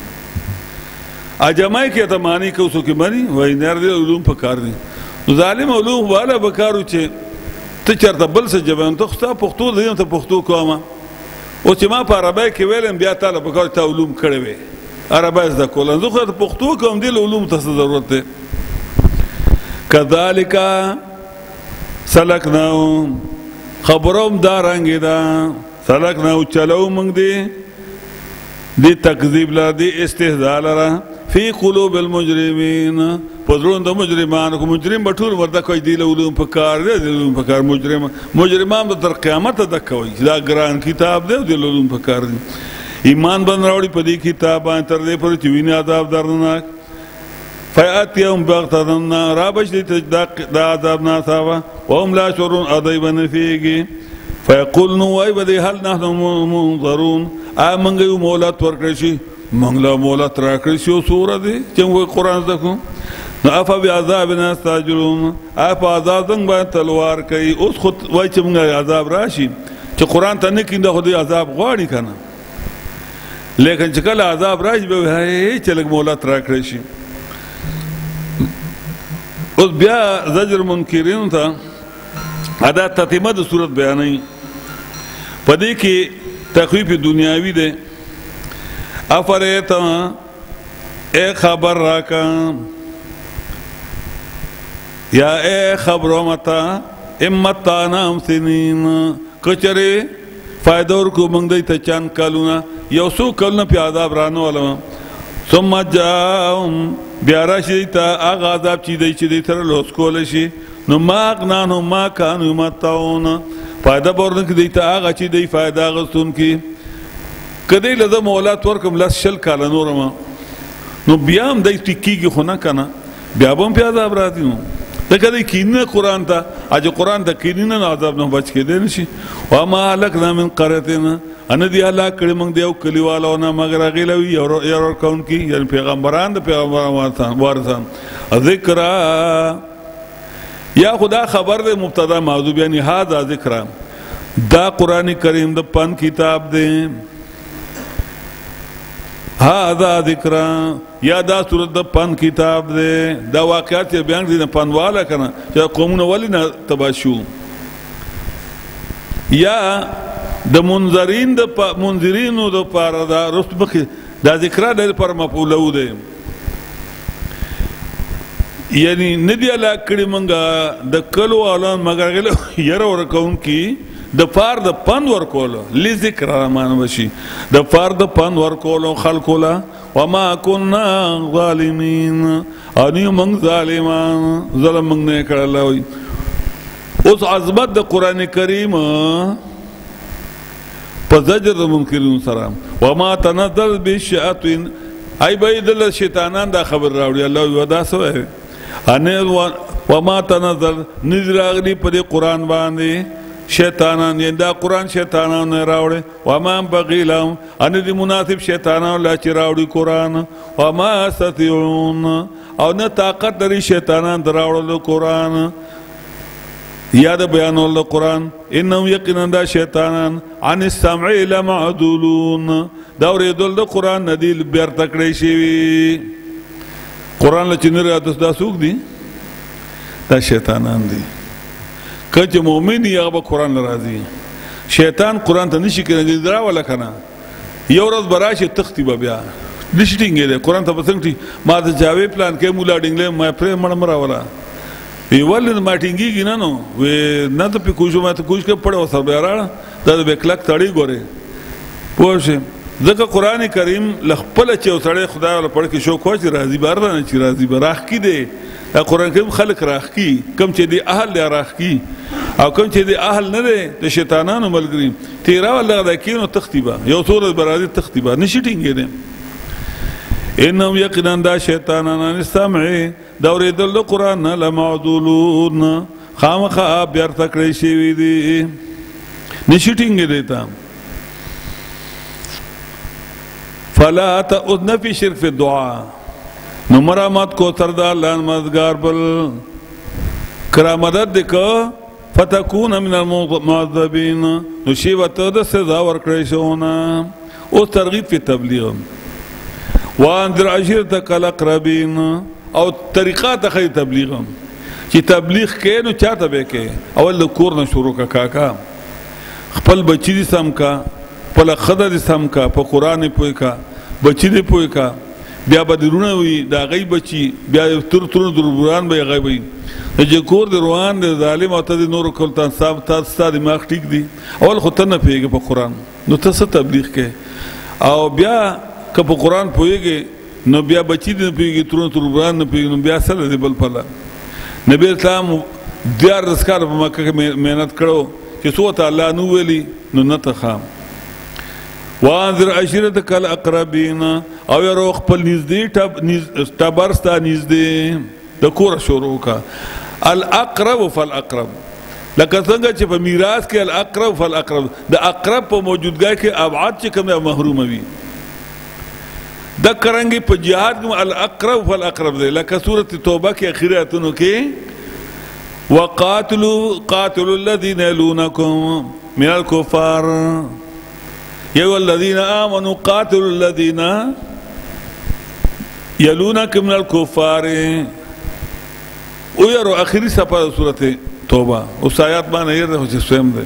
عجمی کې ته معنی کوو څوک یې مني وایي نه دې علوم په کار دي نو ظالم علوم والا به کار و چې ته چېرته بل څه ژبه ته خو ستا پښتو ده ته پښتو کومه اوس چې ما په عربی کې ویلم بیا تا له په کار ته علوم کړی وې عربی زده کول زه خو ته پښتو کوم دې له علومو ته څه ضرورت دی كذلك سلكناه خبروم دارنګ دا سلكناه چلو موږ دې تکذیب لره دې استهزاء لره فی قلوب المجرمین پزړونو د مجرمانو کو مجرم به ټول ورته کوي دی له علوم په کار دی د علوم په کار مجرمان به تر قیامته د کوي دا ګران کتاب دی د علوم په کار دی ایمان باندې راوړي په دې کتاب باندې تر دې پورې چې ویني عذاب درناک فیاتیهم بغتتن رابش دې دا عذاب ناڅاپه وهم لا شعورون ادی به نه پوهېږي فیقول نو وایي به دې هل نحن منظرون آیا موږ یو مهلت ورکړی شي موږ له مهلت راکړی شي یو څه ورځې چې موږ قرآن زده کړو نو افبعذابنا یستعجلون آیا په عذاب څنګه باندې تلوار کوي اوس خو وایي چې موږ عذاب راشي چې قرآن ته نه کښېنده خو دوی عذاب غواړي که نه لیکن چې کله عذاب راشي به وایي چې لږ مهلت راکړی شي اوس بیا زجر منکرینو ته دا تتمه د صورت بیانوي په دې کې تخویف دنیاوي دی افریت اے خبر راکا یا اے خبرو متا امتانا سنین کچره فائدہ ورکو منگ دی تا چند کالونا یو سو کلونا پی عذاب رانو علم ثم جاؤم بیاراش دیتا آغا عذاب چی دی تر لوس کولشی نو ما اقنانو ما کانو متاؤن فائدہ بورنک دیتا آغا چی دی فائدہ غستون کی کدی لده مولات ورکم لس شل کالا نورما نو بیام دی ٹکی خو نه کنه بیا بم پی عذاب راتی نو لکه دی کینه قرآن تا اجا قرآن تا کینه نو عذاب نو بچ کے دے نشی وما حلقنا من قرتنا انا دی حلاک کڑی منگ دیو کلیوالاونا مگر اغیلوی یرور کون کی یعنی پیغمبران دا پیغمبران وارثان ذکرہ یا خدا خبر دے مبتدا موضوع یعنی هذا ذکرہ دا قرآن کریم دا پن کتاب دے هذا ذکر یا دا صورت دا پن کتاب دے دا واقعات یا بیان دی نا پن والا کنا یا قومون والی نا تباشو یا دا منذرین دا منذرینو دا پارا دا رست بخی دا ذکرہ دا پر مپولو دے یعنی ندی اللہ کڑی منگا دا کلو آلان مگر گلو یر ورکون کی دا پار دا پند ورکولو لی ذکر رامان بشی دا پار دا پند ورکولو خلقولا وما کننا ظالمین انیو منگ ظالمان ظلم منگ نے کر اللہ ہوئی اس عظمت دا قرآن کریم پا زجر دا منکرون سرام وما تنزل بالشیاطین ای باید اللہ شیطانان دا خبر راوڑی اللہ ہوئی ودا سوئے وما تنزل نزل اغلی پا دی قرآن باندے شیطانان یعنی دا قرآن شیطانان نے راوڑے وما بغی لهم ان دی مناسب شیطانان لاچی راوڑی قرآن وما استطیعون او نا طاقت داری شیطانان در راوڑی قرآن یاد بیان اللہ قرآن انہم یقیناً دا شیطانان عن السمعی لمعدولون داوری دول دا قرآن ندیل بیر تکڑی شیوی قرآن لچی نرادس دا سوک دی دا شیطانان دی کچھ مومن یا با قرآن لرازی شیطان قرآن تا نشی کرنگی درا والا کنا یو رض براش تختی با بیا نشی ٹنگی دے قرآن تا پسنگتی ما تا چاوے پلان کے مولا ڈنگ لے میں پرے مرمرا والا وی والی ما ٹنگی گی نا نو وی نا تا پی کوشو میں تا کوش کے پڑے و سر بیارا دا دا بیکلک تاڑی گورے پوشے ذکر قرآن کریم لخپل چے و سڑے خدا والا پڑھ کے شو کوچ رازی بار دا نچی رازی بار راخ کی دے قرآن کریم خلق راخ کی کم چے دی اہل دے راخ کی او کم چے دی اہل ندے دے شیطانانو ملگریم تیرا واللہ دا کینو تختیبا یو صورت برازی تختیبا نشیٹیں دے انہم یقنان دا شیطانانا نستمعی دوری دل قرآن لمعدولون خام خواب بیار تکڑی شیوی دی نشیٹیں دیتا فلا تأذن فی شرک فی الدعا نمرامت کو سردار لان مددگار بل کرا مدد دکا فتکون من المعذبین نشیوت دا سزا ورکریشونا اس ترغیب فی تبلیغ وانذر عشیرتک الاقربین او طریقہ تخی تبلیغ چی تبلیغ کے نو چاہتا بے کے اول دا کورنا شروع کا کاکا خپل بچی دی سم کا پل خدا دی سم کا پا قرآن پوئی کا بچی دی پوئی کا بیا با دی رونه وی دا غی بچی بیا تر دربوران بیا غی بی جه کور دی روان دی ظالم او تا دی نور کلتان صاحب تا ستا دماغ ٹیک دی اول خود تا نپیگه پا قرآن نو تا سا تبلیغ که او بیا که پا قرآن پویگه نو بیا بچی دی نپیگه ترون دربوران نپیگه نو بیا سل دی بل پلا نبی اسلام دیار رسکار پا مکہ که محنت کرو که سو تا اللہ نو ویلی نو نتخام وانذر عشیرتک الاقربین او یرو خپل نزدې ټبرستا نزدې د کور شروع کا الاقرب فالاقرب لکه څنګه چې په میراث کې الاقرب فالاقرب د اقرب په موجودګۍ کې ابعاد چې کوم محروم وي د کرانګي په جهاد کې الاقرب فالاقرب دی لکه سورۃ توبه کې اخیری آیتونو کې وقاتلوا الذين يلونكم من الكفار یا الذین آمنوا قاتلوا الذین یلونکم من الکفار او یارو آخری سپا صورت توبہ اس آیات مانا یہ رہو چھ سویم دے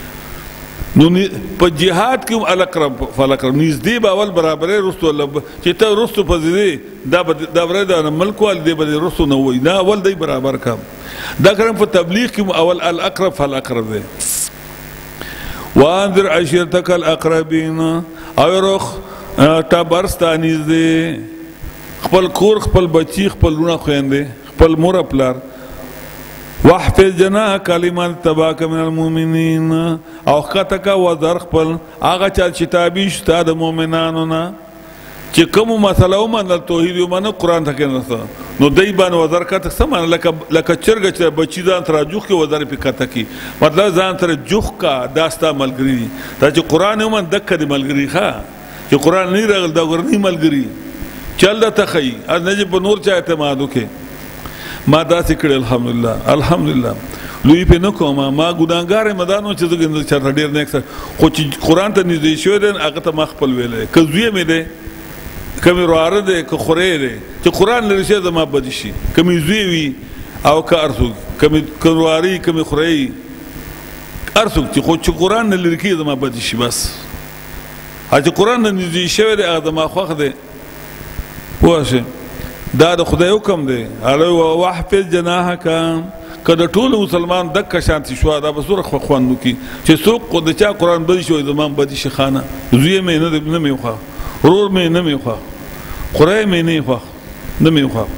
پا جہاد کیوں الاقرب فالاقرب نیزدی با اول برابر ہے رستو اللہ چیتا رستو پا زیدے دا برای دا ملکو آل دے با دے رستو نووی نا اول دی برابر کام دا کرم پا تبلیغ کیوں اول الاقرب فالاقرب دے وانذر عشیرتک الاقربین او رخ ٹبرستا نزدے خپل کور خپل بچی خپل لونه خوینده خپل مور پلار واحفظ جناحك لمن تبعك من المؤمنین او خطک وزر خپل آغا چال شتابی شتا د مؤمنانو نا چې کوم مسله ومنل توحید ومنل قرآن تک نرسه نو دی باندې وزر کته سمانه لکه چرګ چې بچی ځان تر جوخ کې وزر په کته کی مطلب ځان تر جوخ کا داستا ملګری دا چې قرآن ومن دک دی ملګری ښا چې قرآن نه راغل دا ورنی ملګری چل دا تخی از نجی په نور چا اعتماد وکې ما داسې کړی الحمدلله لوی په نه کوم ما ګناګار مدانو چې زګند چر ډیر نه اکثر خو چې قران ته نږدې شو دین هغه ته مخپل ویلې کزوی مې ده کمی رواره ده که خوره ده چې قران لري شه زما بد شي کمی زوی وي او که ارسو کمی رواري کمی خوري ارسو چې خو چې قران لري کې زما بد شي بس چې قران نږدې شوی ده هغه ما خوخ ده واشه دا د خدای حکم دی اله واحفظ جناحک کله ټول مسلمان دک شانتی شو دا بسوره خوانو کی چې څوک کو د چا قران بدی شو زمان بدی شخانه زوی مې نه مې خو رور مې نه مې خو قرای مې نه خو نه مې خو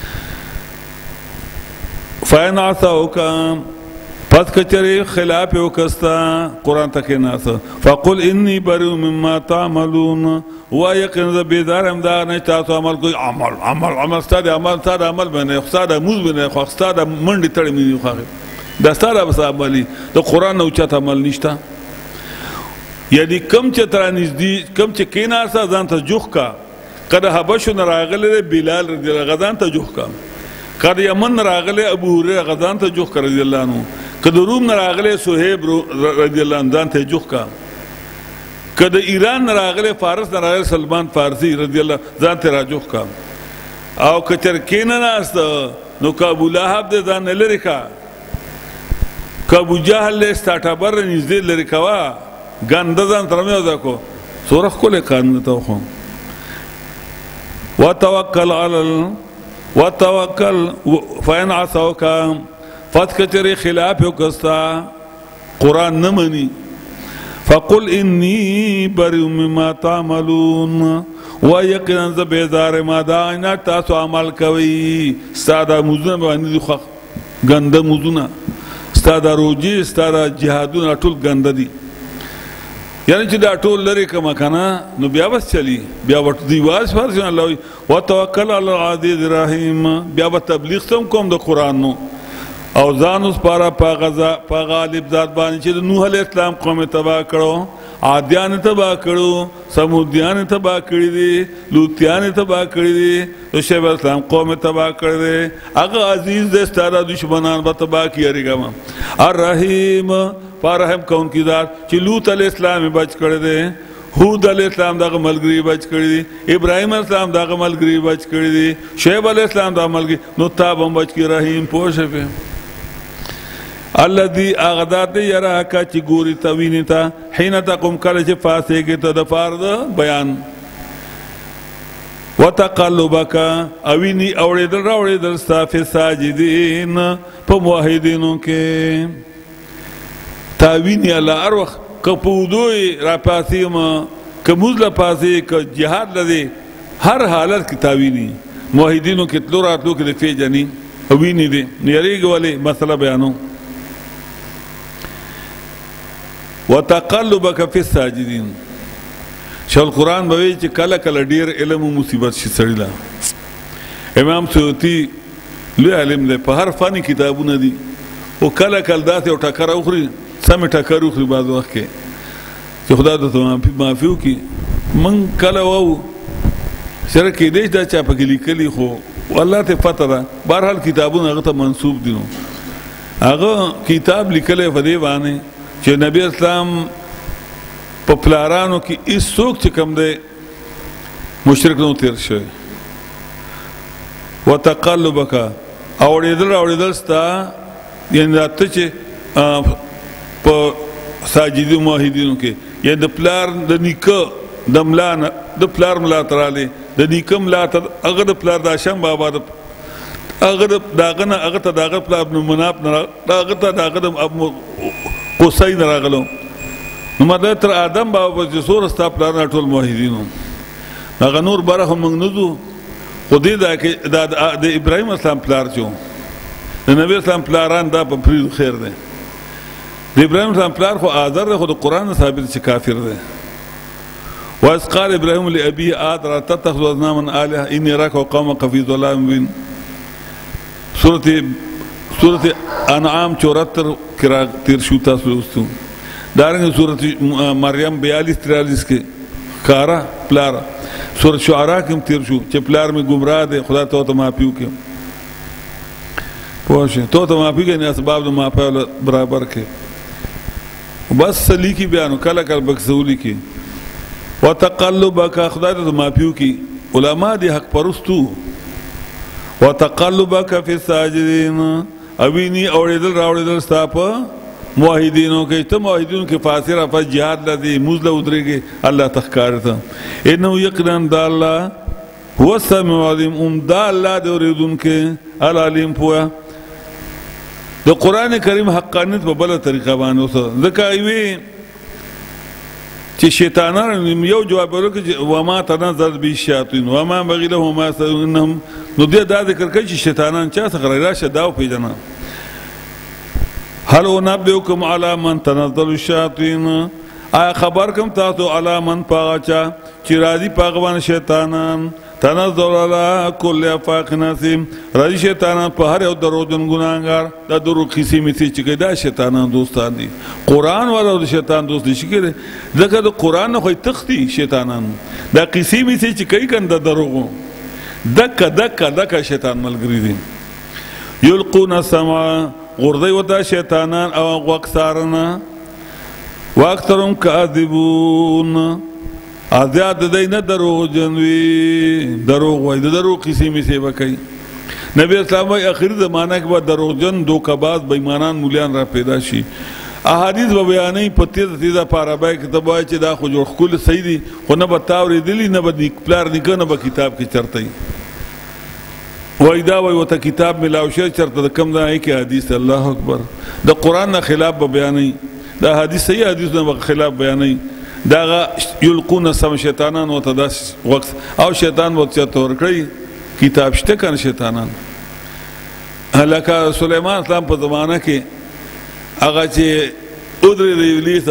فاین عصاوک پس کچری خلاف وکستا قران تک ناس فقل انی بری مما تعملون ويقين ذا بيدارم دا نشتاتو عمل کوئی عمل استاد عمل بنه استاد موز بنه خو استاد منډي تړي مې خو دا استاد بس عملي د قران او چت عمل نشتا یعنی کم چې تر نږدې کم چې کینا سا ځان ته جوخ کا کله حبشو راغله بلال رضی الله غزان ته جوخ کا کله یمن راغله ابو هريره غزان ته جوخ رضی الله عنه کله روم راغله صہیب رضی الله عنه ځان ته جوخ کا کده ایران راغله فارس راغله سلمان فارسی رضی الله ځان ته راجوخ کا او کچر کینا ناست نو ابو لهب د ځان لری کا ابو جهل له سټابر نږدې لری کوا ګنده ځان ترمه ده کو سورخ کوله قانون ته خو وتوکل فین عصاوک فتکچری خلاف وکستا قران نه مني فقل انی بری مما تعملون ويقينا ذ بيدار ما دا تاسو عمل کوي ساده موزونه باندې خو ګنده موزونه ساده روجي ساده جهادونه ټول ګنده دي یعنی چې دا ټول لري کما کنه نو بیا بس چلی بیا ورته دی واس فرض الله وتوکل علی العزیز الرحیم بیا په تبلیغ سم کوم د قران نو او ځان اوس پارا په غالب ذات باندې چې نوح علیہ السلام قوم تباہ کړو عادیان تباہ کړو سمودیان تباہ کړی دي لوطیان تباہ کړی دي او شعیب اسلام قوم تباہ کړی دي هغه عزیز دې ستاره دشمنان به تباہ کیږي الرحیم فرحم کون کی ذات چې لوط علیہ السلام بچ کړی دي هود علیہ السلام دغه ملګری بچ کړی دي ابراهیم علیہ السلام دغه ملګری بچ کړی دي شعیب علیہ السلام دغه ملګری نو تاب هم بچ کی رحیم پوښه په الذي اغذات يراك چې ګوري توینه تا حين تقوم کله چې فاسېږي ته د فرض بیان وتقلبك اویني اوریدل صافي ساجدين په موحدینو کې تاویني الله اروخ کپودوی را پاسیم کموز لا پاسې ک جهاد لدی هر حالت کې تاویني موحدینو کې تلو راتلو کې د فیجنی اویني دي یریګ ولی مسله بیانو وتقلبك في الساجدين شو القرآن بوي چې کله کله ډیر علم او مصیبت شي سړی لا امام سیوطي لوی علم دی په هر فانی کتابونه دي او کله کله داسې او ټکر اخري سم ټکر اخري بعض وخت کې چې خدا د معافي وکړي من کله وو سره کې دې دا چا په لیکلي خو والله ته پته ده بهرحال کتابونه هغه ته منسوب دي هغه کتاب لیکلی په دې باندې چې نبی اسلام په پلارانو کې هیڅ څوک چې کوم دی مشرک نه تیر شوی وتقلبک اوریدل ستا یعنی ته چې په ساجدي موحدینو کې یعنی د پلار د نیکه د ملا د پلار ملا تراله د نیکه ملا ته هغه د پلار د شم بابا د هغه داغه نه هغه ته داغه پلار ابن مناف نه هغه ته داغه قصي نه راغلو نو مده تر آدم بابا چې سور ستا پلار ټول موحدینو هغه نور بره هم نغنځو خو دې دا کې د ابراهیم اسلام پلار چو د نبی اسلام پلاران دا په پرید خیر دی د ابراهیم اسلام پلار خو آذر خو د قرآن ثابت چې کافر دی وإذ قال إبراهيم لأبيه آذر تتخذ أصناما آلهة إني أراك وقومك في ضلال مبين سورة انعام 74 کرا تیر شو تاسو لوستو دارنګه سورة مریم 42-43 کې کارا پلار سورة شعراء کې تیر شو چې پلار می گمراه دی خدا ته معافي وکړي پوه شئ تو ته معافي کوي اسباب د معافی برابر کې بس لیکي بیانو کله کله بکس ولیکي وتقلبک خدای ته معافي کوي علما دي حق پرستو وتقلبک فی الساجدین اوینی اوریدل راوریدل ستا په موحدینو کې ته موحدینو کې فاصله په جهاد لدی موزله ودرېږي الله تخکارته انه یقینا د الله هو السمیع العلیم دا الله د اوریدونکو العلیم پوهه د قرآن کریم حقانیت په بله طریقه باندې اوسه ځکه وی چې شیطانان یو جواب ورکړي وما تنزل به الشیاطین وما بغی لهما انهم نو دې دا ذکر کوي چې شیطانان چا څخه راشه دا وپېژنه هل انبئکم علی من تنزل الشیاطین آیا خبر کوم تاسو علی من پاغه چا چې راځي پاغه باندې شیطانان تنزل علی کل افاق نسیم راځي شیطانان په هر یو دروغجن ګناهګار دا درو کیسې میسي چې دا شیطانان دوستان دي قرآن والا د شیطان دوست دي شي ځکه د قرآن خو تختی شیطانان دا کیسې میسي چې کوي کنده دروغو دکه شیطان ملګری دي یلقون السمع غردی وتا شیطانان او وقصارنا واکثرهم کاذبون ازیاد دی نه دروغ جنوی دروغ وای دروغ کسی میسه وکي نبی اسلام وای اخر زمانہ کې به دروغ جن دوکباز بېمانان مولیان را پیدا شي احادیث به بیانې په تیزه پارابای کتاب وای چې دا خو جوړ خپل صحیح دي خو نه به تاورې دلی نه به پلار نه به کتاب کې چرته وای دا وای وته کتاب ملاو شي چرته کم ځای کې حدیث الله اکبر د قران نه خلاف به بیانې دا حدیث صحیح حدیث نه خلاف بیانې دا یلقون السمع شیطانان وته داس وخت او شیطان وته تور کړی کتاب شته کنه شیطانان هلاکه سليمان اسلام په زمانہ کې هغه چې ادري د ابلیس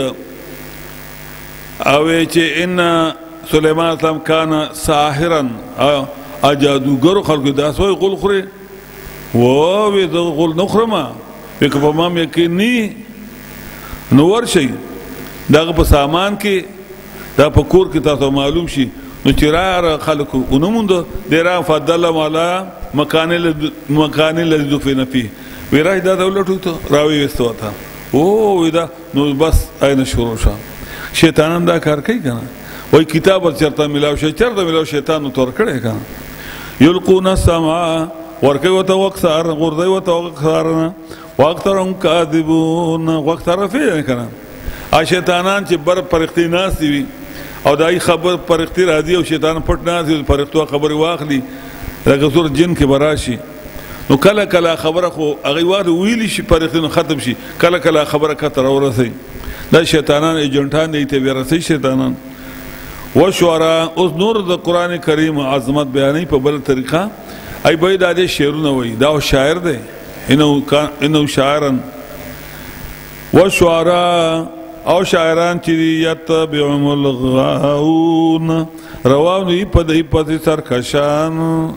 او چې ان سليمان اسلام کان ساحرا اجادوګر خلق داس وای غل خوري و وی د غل نخرما په کومه مې کې ني نور شي داغه په سامان کې دا په کور کې تاسو معلوم شي نو چرار خلکو ونموند ډیر فضل مولا مکان الذي دفن فيه ویرای دا دولت ته راوي وستو تا او ودا نو بس اين شروع شو شیطانان دا کار کوي کنه وای کتاب چرته ملاو شي چرته ملاو شیطان تور کړي کنه یلقون السمع ورکه وته وقصار غردای وته وقصارنا واکثرهم کاذبون واکثر فی کنه شیطانان چې بر پرختی ناس دی او دای خبر پرختی راځي او شیطان پټ ناس دی پرختو خبر واخلي لکه سور جن کې براشي نو کله کله خبره خو هغه واره ویلی شي پرختو ختم شي کله کله خبره کتر ورسي دا شیطانان ایجنټان دی ته ورسي شیطانان و شعرا اوس نور د قران کریم عظمت بیانې په بل طریقه ای به د شعرونه وای دا شاعر دی انه شاعرن و شعرا او شاعران چې یتبعهم الغاوون رواني په دې پتی سرکشان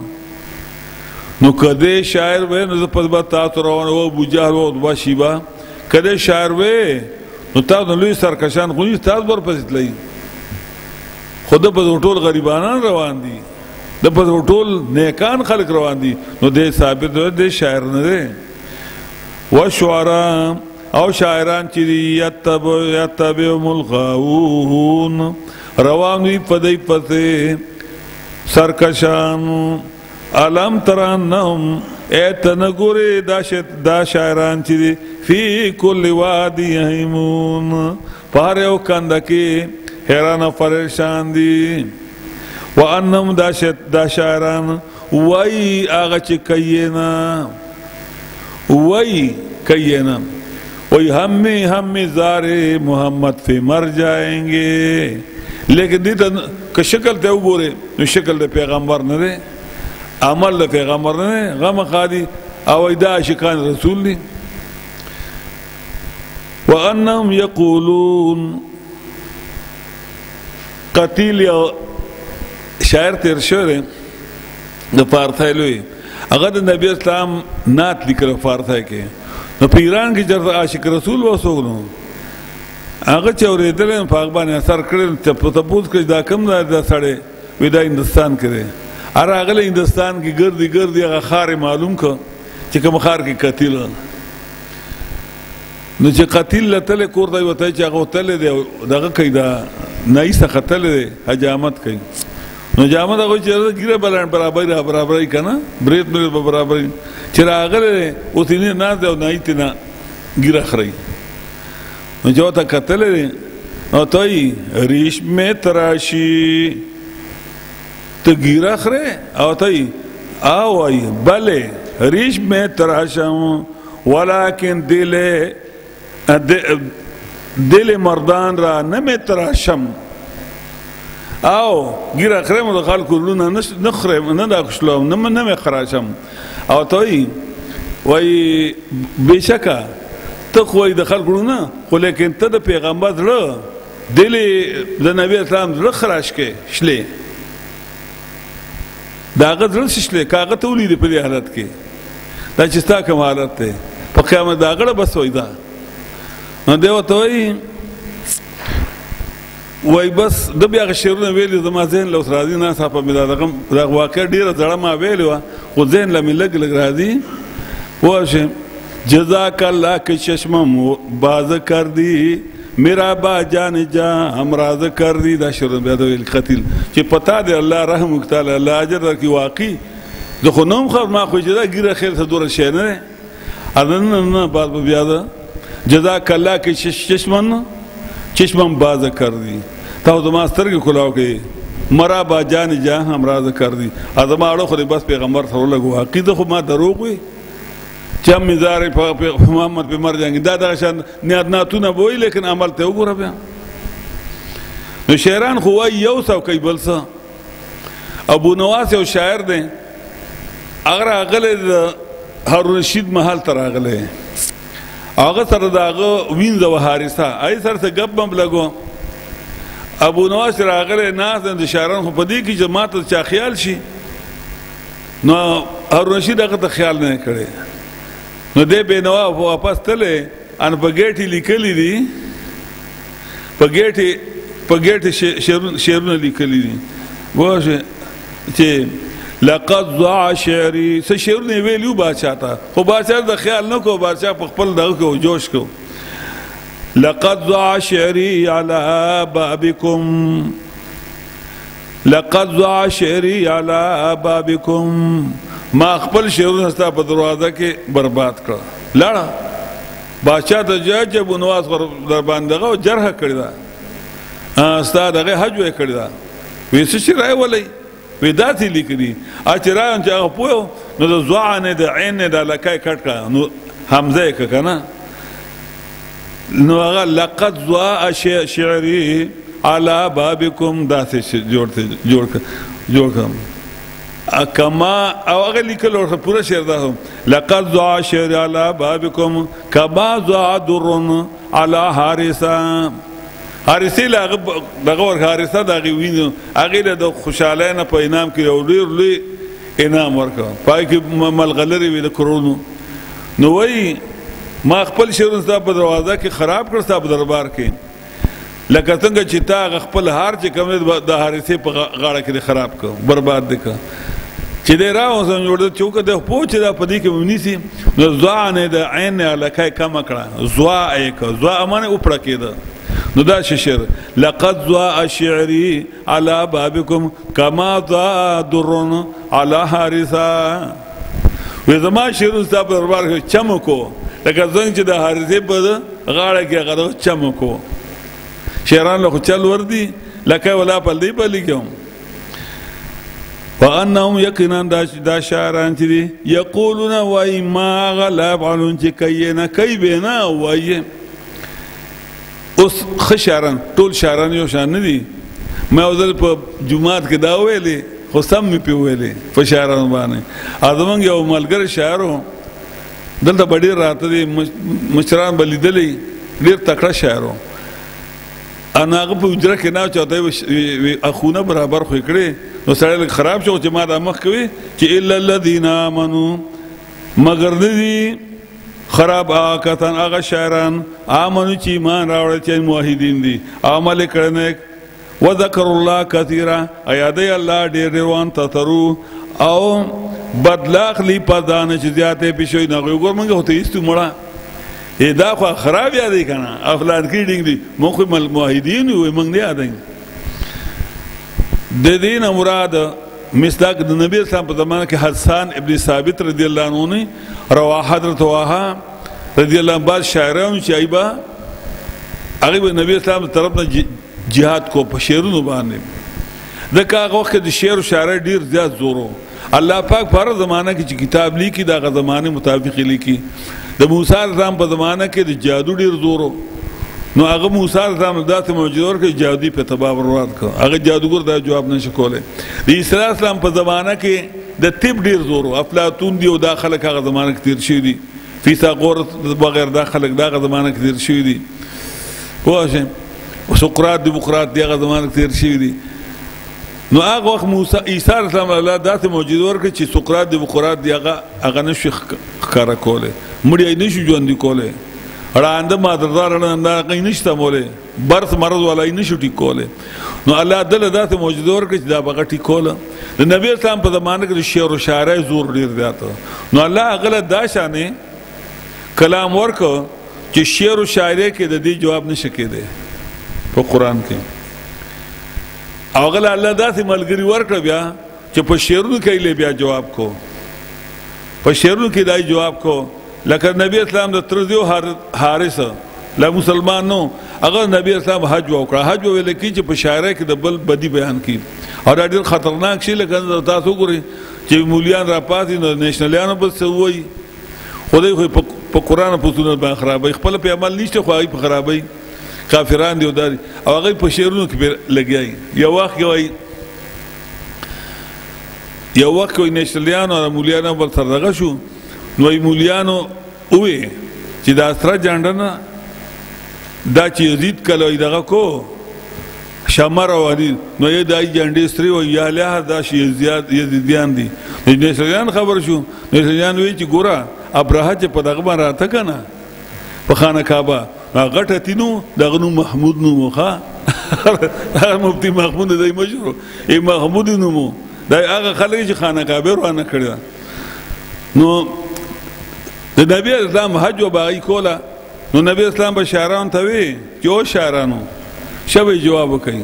نو کده شاعر و نو په بتا تر روان او ابو جهل او ابو شیبا کده شاعر و نو تاسو لوی سرکشان خو تاسو ور پسې لای خود په ټول غریبانان روان دي د په ټول نیکان خلق روان دي نو دې ثابت دی شاعر نه دی و شعرا او شاعران چې یتبعهم الغاوون روان وي په دې پسې سرکشان علم ترانهم اتنګوري دا شاعران چې فی کل وادی یهیمون په یو کند کې حیران پریشان دي وانهم دا شاعران وای هغه چې کینا وہی ہم زار محمد سے مر جائیں گے لیکن دیتا کہ شکل تے او بورے نو شکل دے پیغمبر نہ دے عمل دے پیغمبر نہ دے غم خادی او ایدا عاشقان رسول دی وانہم یقولون قتیل یا شاعر تیر شعر دا فارثائی لوئی اگر نبی اسلام نات لکر فارثائی کے نو په ایران کې چېرته عاشق رسول وڅوک نو هغه چې اورېدلی په هغه باندې اثر کړی ته تپوس کړي دا کوم ځای دا سړی وی دا هندوستان کې دی هر هغه هندوستان کې ګرځي هغه ښار معلوم کړ چې کوم ښار کې قتل نو چې قتل لتل کور دی وته چې هغه تل دی دغه کوي دا نای څخه تل دی حجامت کوي نو جامت هغه چې ګیره برابر کنه برید برابر چې راغله اوس نه نه دی نای تینا ګیره خړی نو جو ته قتل دی او توي ریش میں تراشی ته ګیره خړې او توي او ای بله ریش میں تراشم ولكن دل مردان را نمی تراشم او ګیره خړم د خلکو لونه نخرم نه دا کښلوم نمی خراشم او توي وای بشکا ته خو د خلکو لونه خو لیکن ته د پیغمبر زړه دل د نبی اسلام زړه خراش کې شلې دا غږ شلې کاغه ته ولې په دې حالت کې دا چې ستا کوم حالت دی په قیامت دا غړ بس وای دا نو دی وته وای بس د بیا شعرونه ویلي زما ذهن له راځي نه صاحب مې دا واقع ډیره زړه ما ویلي وه خو ذهن له مې لږ راځي واشه جزاک الله که چشمم باز کردی میرا با جان جا امراض کردی دا شعرونه بیا د ویل قتل چې پتا دی الله رحم وکړي الله اجر درکړي واقعي زه خو نوم خبر ما خو چې دا ګیره خیر ته دوره شی نه نه بعد بیا دا جزاک الله که چشمم باز کردی تا زما سترګې کلاو کې مرا با جان جا امراض کردی ازما اړه خو بس پیغمبر سره لګو عقیده خو ما دروغ وي چې مزار محمد په مر جنګ دا شان نیاتونه وای لیکن عمل ته وګوره بیا نو شاعران خو وای یو څو کوي بل څه ابو نواس یو شاعر دی هغه غلې هارون رشید محل تر غلې هغه سره داغه وینځه و حارثه آی سره څه غب بم لګو ابو نواس راغله ناس د شاعران خو پدې کې جماعت چا خیال شي نو هارون رشید هغه ته خیال نه کړي نو دې بینوا واپس تله ان بغیټي لیکلې دي بغیټي شعرونه لیکلې دي واشه چې لقد ضاع شعري څه شعرونه ویلو بادشاہ ته خو بادشاہ د خیال نه کو بادشاہ په خپل دغه کو جوش کو لقد ضاع شعري على بابكم لقد ضاع شعري على بابكم ما خپل شعرونه ستا په دروازه کې برباد کړ لاړه بادشاہ ته جج ابو نواس در باندې جرح کړی دا ستا دغه حج وې کړی دا وې څه رائے ولې وداتي لیکلي اچران چې هغه پوه نو د زوع نه د عین نه د لکای کټ کا نو حمزه ک کنه نو هغه لقد ضاع شعري على بابكم داسې جوړ کم کما او هغه لیکل ورته پوره شعر دا لقد ضاع شعري على بابكم كما ضاع در على حارثه حارثه دغه ور حارثه دغه وینو هغه د خوشاله نه په انعام کې ډیر لوی انعام ورکړ پای کې ملغلری وی د کرونو نو وای ما خپل شعرونه په دروازه کې خراب کړ صاحب دربار کې لکه څنګه چې تا خپل هار چې کوم د حارثه په غاړه کې خراب کړ برباد وکړ چې د راو سم جوړ د چوک د پوچ د پدې کې ونیسي نو ځوا نه د عین الکای کم کړه ځوا ایک ځوا امانه اوپړه کېده نو دا شعر لقد ضاع شعري على بابكم كما ضاع در على حارثه و زما شعر صاحب دربار کې چمکو لکه څنګه چې د حارثه په غاړه کې غړو چمکو شعران له چل وردي لکه ولا پلدي پلګم وانهم يقينا دا شاعران چې یقولون وای ما غلب علون چې کینا کوي بنا وای اوس خشارن ټول شاعران یو شان نه دي ما ودل په جمعات کې دا ویلې خو سم می په ویلې په شاعران باندې ادمنګ یو ملګری شاعرو دلته بډیر راته دي مشران بلیدلې ډیر تکړه شاعرو انا هغه په اجره کې نه چاته اخونه برابر خو کړي نو سره خراب شو چې ما د مخ کوي چې الا الذين امنوا مگر دي خراب آکتن آغا شاعران آمنو چی ایمان راوڑا چی موحدین دی عمل کرنے وذکر اللہ کثیرا ایادی اللہ دیر روان تترو او بدلا اخلي پدانه چې زیاته پښوی نه ګور منګه هته ایستو مړه دا خو خراب یادې کنه افلان کې ډینګ دي مونږ موحدین وي مونږ نه یادین د دین مراد مصداق د نبی اسلام په زمانه کې حسان ابن ثابت رضی الله عنه نه روا حضرت واها رضی الله عنه بعد شاعرانو چې ایبا هغه نبی اسلام طرف نه jihad کو په شعرونو باندې د کاغه وخت د شعر او شاعر ډیر زیات زورو الله پاک پر زمانہ کې چې کتاب لیکي دا غ زمانه مطابق لیکي د موسی السلام په زمانہ کې د جادو ډیر زورو نو هغه موسی السلام داسې معجزه ورکړي جادو په تباہ ورات کړ هغه جادوګر دا جواب نشي کولای د عیسی السلام په زمانہ کې د طب ډیر زورو افلاطون دی او داخله هغه زمانہ کې تیر شوی دي فیثاغورس بغیر داخله دغه زمانہ کې تیر شوی دي واشه سقراط دی بقراط دی هغه زمانہ کې تیر شوی دي نو هغه وخت موسی عیسی السلام الله داسې معجزه ورکړي چې سقراط دی بقراط دی هغه نشي ښکارا کوله مړی نشي ژوند کوله اړانده مادردار اړانده کوي نشته موله برث مرض ولا نشي ټیکوله نو الله دل داسې معجزه ورکړي چې دا بغه ټیکوله د نبی اسلام په زمانه کې شعر او شاعري زور ډیر زیات نو الله هغه دا شانه کلام ورکو چې شعر او شاعري کې د دې جواب نشي کېده په قران کې اوغله الله داسې ملګری ورکړ بیا چې په شعرونو کې له بیا جواب کو په شعرونو کې دای جواب کو لکه نبی اسلام د ترزیو حارث لا مسلمان نو هغه نبی اسلام حج وکړه حج ویل کی چې په شاعرۍ کې د بل بدی بیان کی او ډېر خطرناک شي لکه تاسو ګورئ چې مولیان را پاتې نو نېشنلیانو بس وایي خدای خو په قران په سنت باندې خرابای خپل په عمل نشته خو هغه په خرابای کافران دی او داري او هغه په شعرونو کې لګیای یو وخت کوئی نېشنلیانو او مولیانو بل سره دغه شو نو مولیانو وې چې دا سره جاندنه دا چې یزید کله دغه کو شمر او دي نو یې دای جاندې سری او یا له دا شي زیات یزیدیان دي نېشنلیان خبر شو نېشنلیان وې چې ګوره ابراهه چې په دغه باندې راته کنه په خانه کعبه غټه تینو دغه نو محمود نو مخه مفتی محمود دای مشهور ای محمود نو مو دا هغه خلک چې خانه کعبه روانه کړی نو د نبی اسلام حج و باغی کولا نو نبی اسلام به شاعران ته وی چې او شاعرانو شوی جواب کوي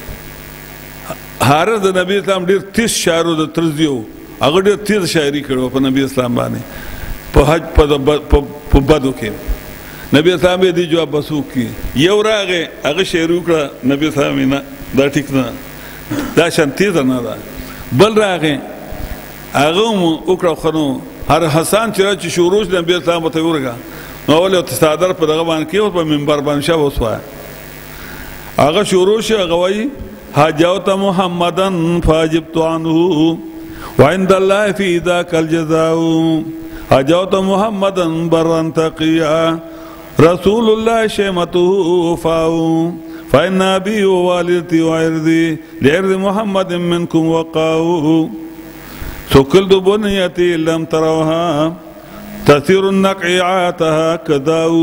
حارث د نبی اسلام ډیر 30 شاعرو د ترزیو هغه ډیر 30 شاعري کړو په نبی اسلام باندې په حج په بدو کې نبی اسلام دې جواب بسو کی یو راغه هغه شعر وکړه نبی اسلام نه دا ټیک نه دا شانتی نه ده بل راغه هغه وکړه خنو هر حسن چې شروع نبی اسلام ته ورغه نو ول صدر په دغه باندې کې او په منبر باندې شاو وسوه هغه شروع شي هغه وای حاجت محمدن فاجبت عنه وعند الله في ذاك الجزاء حاجت محمدن برا تقيا رسول الله شيمته وفاء فإن أبي ووالدتي وعرضي لعرض محمد منكم وقاء سكلت بنيتي لم تروها تثير النقعاتها كداء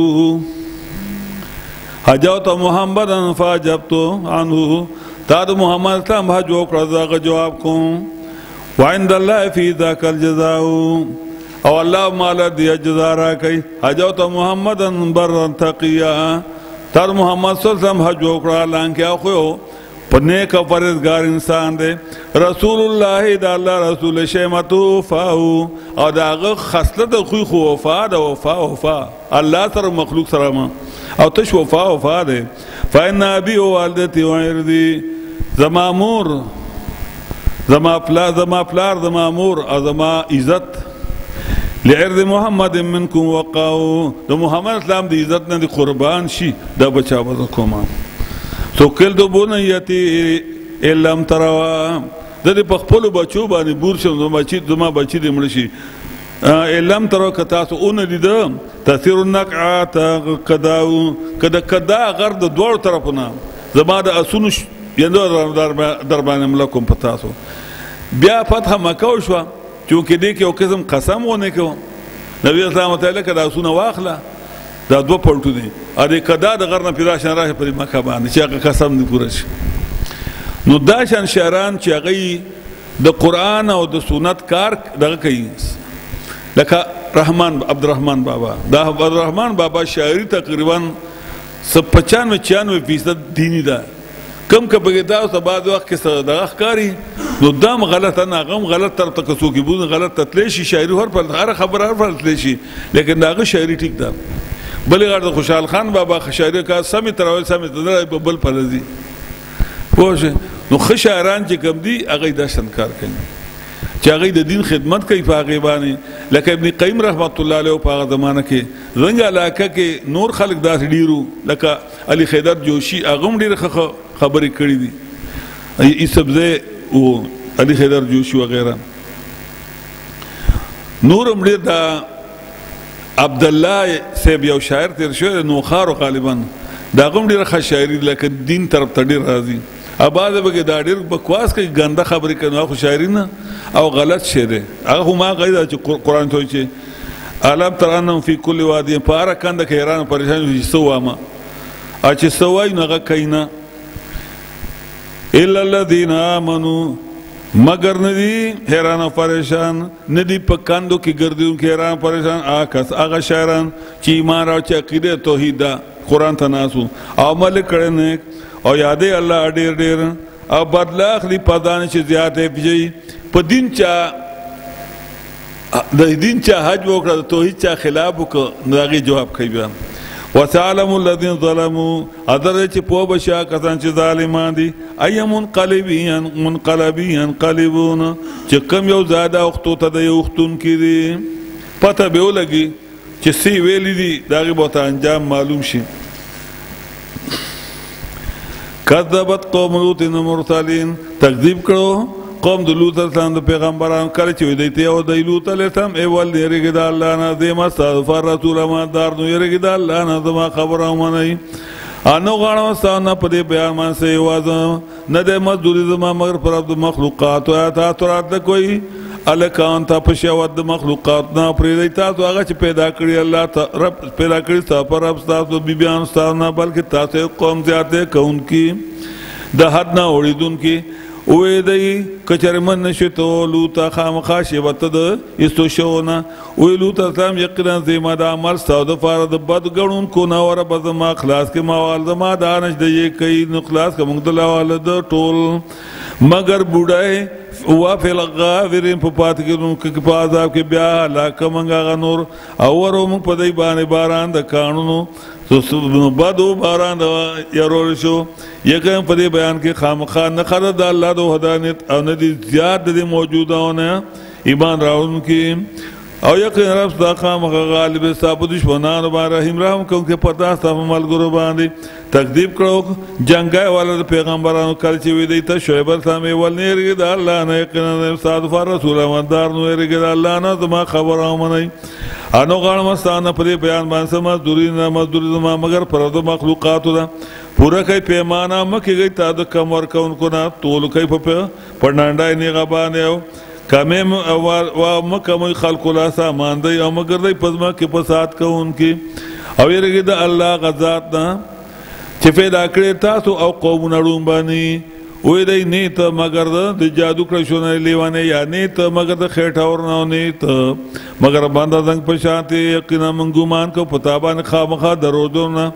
حجوت محمدا فاجبت عنه تاد محمد اسلام حج وکړه جوابكم وعند الله في ذاك الجزاء او الله مال دي جزاء راکي حجوت محمدا برا تقيا تاد محمد صلی الله علیه وسلم حج وکړه لانکه خو پنیک او پرهیزګار انسان دی رسول الله دا الله رسول شیمتو فاو او داغه خصلت خو وفا د وفا الله سره مخلوق سره ما او تش وفا دی فإن أبي ووالدتي وعرضي زما مور زما پلار زما مور او زما عزت لعرض محمد منكم وقاو د محمد اسلام د عزت نه قربان شي دا بچا وځ کومه سوکل دو بنیتی الم تروا د دې په خپل بچو باندې بور شم زما بچی دې مړ شي الم تروا کتا سو اون دې تاثیر النقعات کداو کدا غرد دوړ طرفونه زما د اسونو یندو در باندې ملکم پتاسو بیا فتح مکه شو چونکه دې کې یو قسم قسم ونه کو نبی اسلام تعالی کدا اسونه واخله دا دو پلټو دي ا دې کدا د غرنه پیدا شان راځي په مکه باندې چې هغه قسم دی پوره شي نو دا شان شهران چې هغه د قرآن او د سنت کار دغه کوي لکه عبدالرحمن بابا دا عبدالرحمن بابا شاعری تقریبا 95-96% دینی ده کم که پکې تاسو بعد وخت کې دغه ښکاري نو دام غلط نه غم غلط طرف ته کڅو کې بون غلط تتلی شي شاعری هر خبر هر پر تتلی شي لیکن داغه شاعری ټیک ده بلې غړ خوشحال خان بابا شاعری کا سمې تراوي سمې تدل بل پلزي پوه نو ښه شاعران چې کم دي هغه داسن کار کوي چې هغه د دین خدمت کوي په هغه باندې لکه ابن قیم رحمت الله علیه په هغه زمانه کې زنګ علاقه کې نور خلک داس ډیرو لکه علي خیدر جوشي هغه ډیر خبرې کړې دي ایسبزه او علي خیدر جوشي وغیرہ نور ډیر دا عبد الله صاحب یو شاعر تیر شو نو خارو غالبا دا غم ډیر ښه شاعري لکه دین طرف ته ډیر راځي اباده به دا ډیر بکواس کوي ګنده خبرې کوي خو شاعري نه او غلط شی دی هغه ما غیدا چې قرآن ته چې علم ترانم فی کل وادی پاره کنده کې حیران پریشان شي سوامه چې سوای نه کینا الا الذين امنوا مگر ندی حیران پریشان ندی په کاندو کې ګرځون کې حیران پریشان آکس هغه شاعران چې ایمان او چې عقیده توحید قرآن ته ناسو عمل کړي نه او یادې الله ډیر ډیر او بدلا اخلي پدان چې زیاته پیږي په دین چا د دین چا حج وکړه توحید چا خلاف وکړه داغي جواب کوي بیا وسالم الذين ظلموا ادر چې په بشا کسان چې ظالمان دي اي منقلبين قلبون چې کم یو زاده وختو ته د یو وختون کې دي پته به ولګي چې سی ویلې دي داغي بوته انجام معلوم شي کذبت قوم لوط المرسلین تکذیب کړو قوم د لوط السلام د پیغمبرانو کله چې دوی ته او د لوط علیه السلام اول یریږي د الله نه د ما استغفر رسول ما دار نو یریږي د الله نه زما خبره ومني انو غاڼو ستانه په دې بیان ما سي واځه نه د مزدوري زما مگر پر عبد مخلوقات او تا ترات کوئی الکان تا پښاوت د مخلوقات نه پرې دی تاسو هغه چې پیدا کړی الله ته رب پیدا کړی تاسو پر رب تاسو بیان تاسو نه بلکې تاسو قوم زیاته کونکي د حد نه اوریدونکي وې دی کچره من نشته لوط خامخا شی وته د استو شونه وې لوط تام یقینا زما د عمل ساو د فار د بد غړون کو نه ور بد ما خلاص کې ما وال ما دانش د یې کوي نو خلاص کوم د والد ټول مگر بوډای وا فل غاورین په پات کې په عذاب کې بیا لا کومنګا نور او ورو موږ په دای باندې باران د قانونو تو بدو باران یارول شو یکم په دې بیان کې خامخا نه خره د الله د وحدانیت او نه دي زیات د موجودونه ایمان راوون کې او یقین رب دا خامخا غالب صاحب دشمنان باندې رحیم رحم کوم کې پتا صاحب ملګرو باندې تکذیب کړو جنگای والا پیغمبرانو کله چې وی دی ته شعیب سامي ول نه ریګ د الله نه یقینا صادف رسول مدار نو ریګ د الله نه زما خبره ومني انو غاڼ مستانه پر بیان باندې مزدوری نه مزدوری زما مگر پر د مخلوقاتو دا پورا کوي پیمانه مکه گئی تا د کم ور کونکو نه تول کوي په پړناندای نه غبانه کمم او مکه خلق لا سامان دی او مگر دی پزما کې فساد کوونکی او یریږي د الله غزاد نه چې پیدا کړی تاسو او قومونه روم باندې وې دی نیت مگر د جادو کړشونه لیوانه یا نیت مگر د خېټه ورنو نیت مگر باندې څنګه په شانتي یقینا من ګمان کو پتابان خامخا درودونه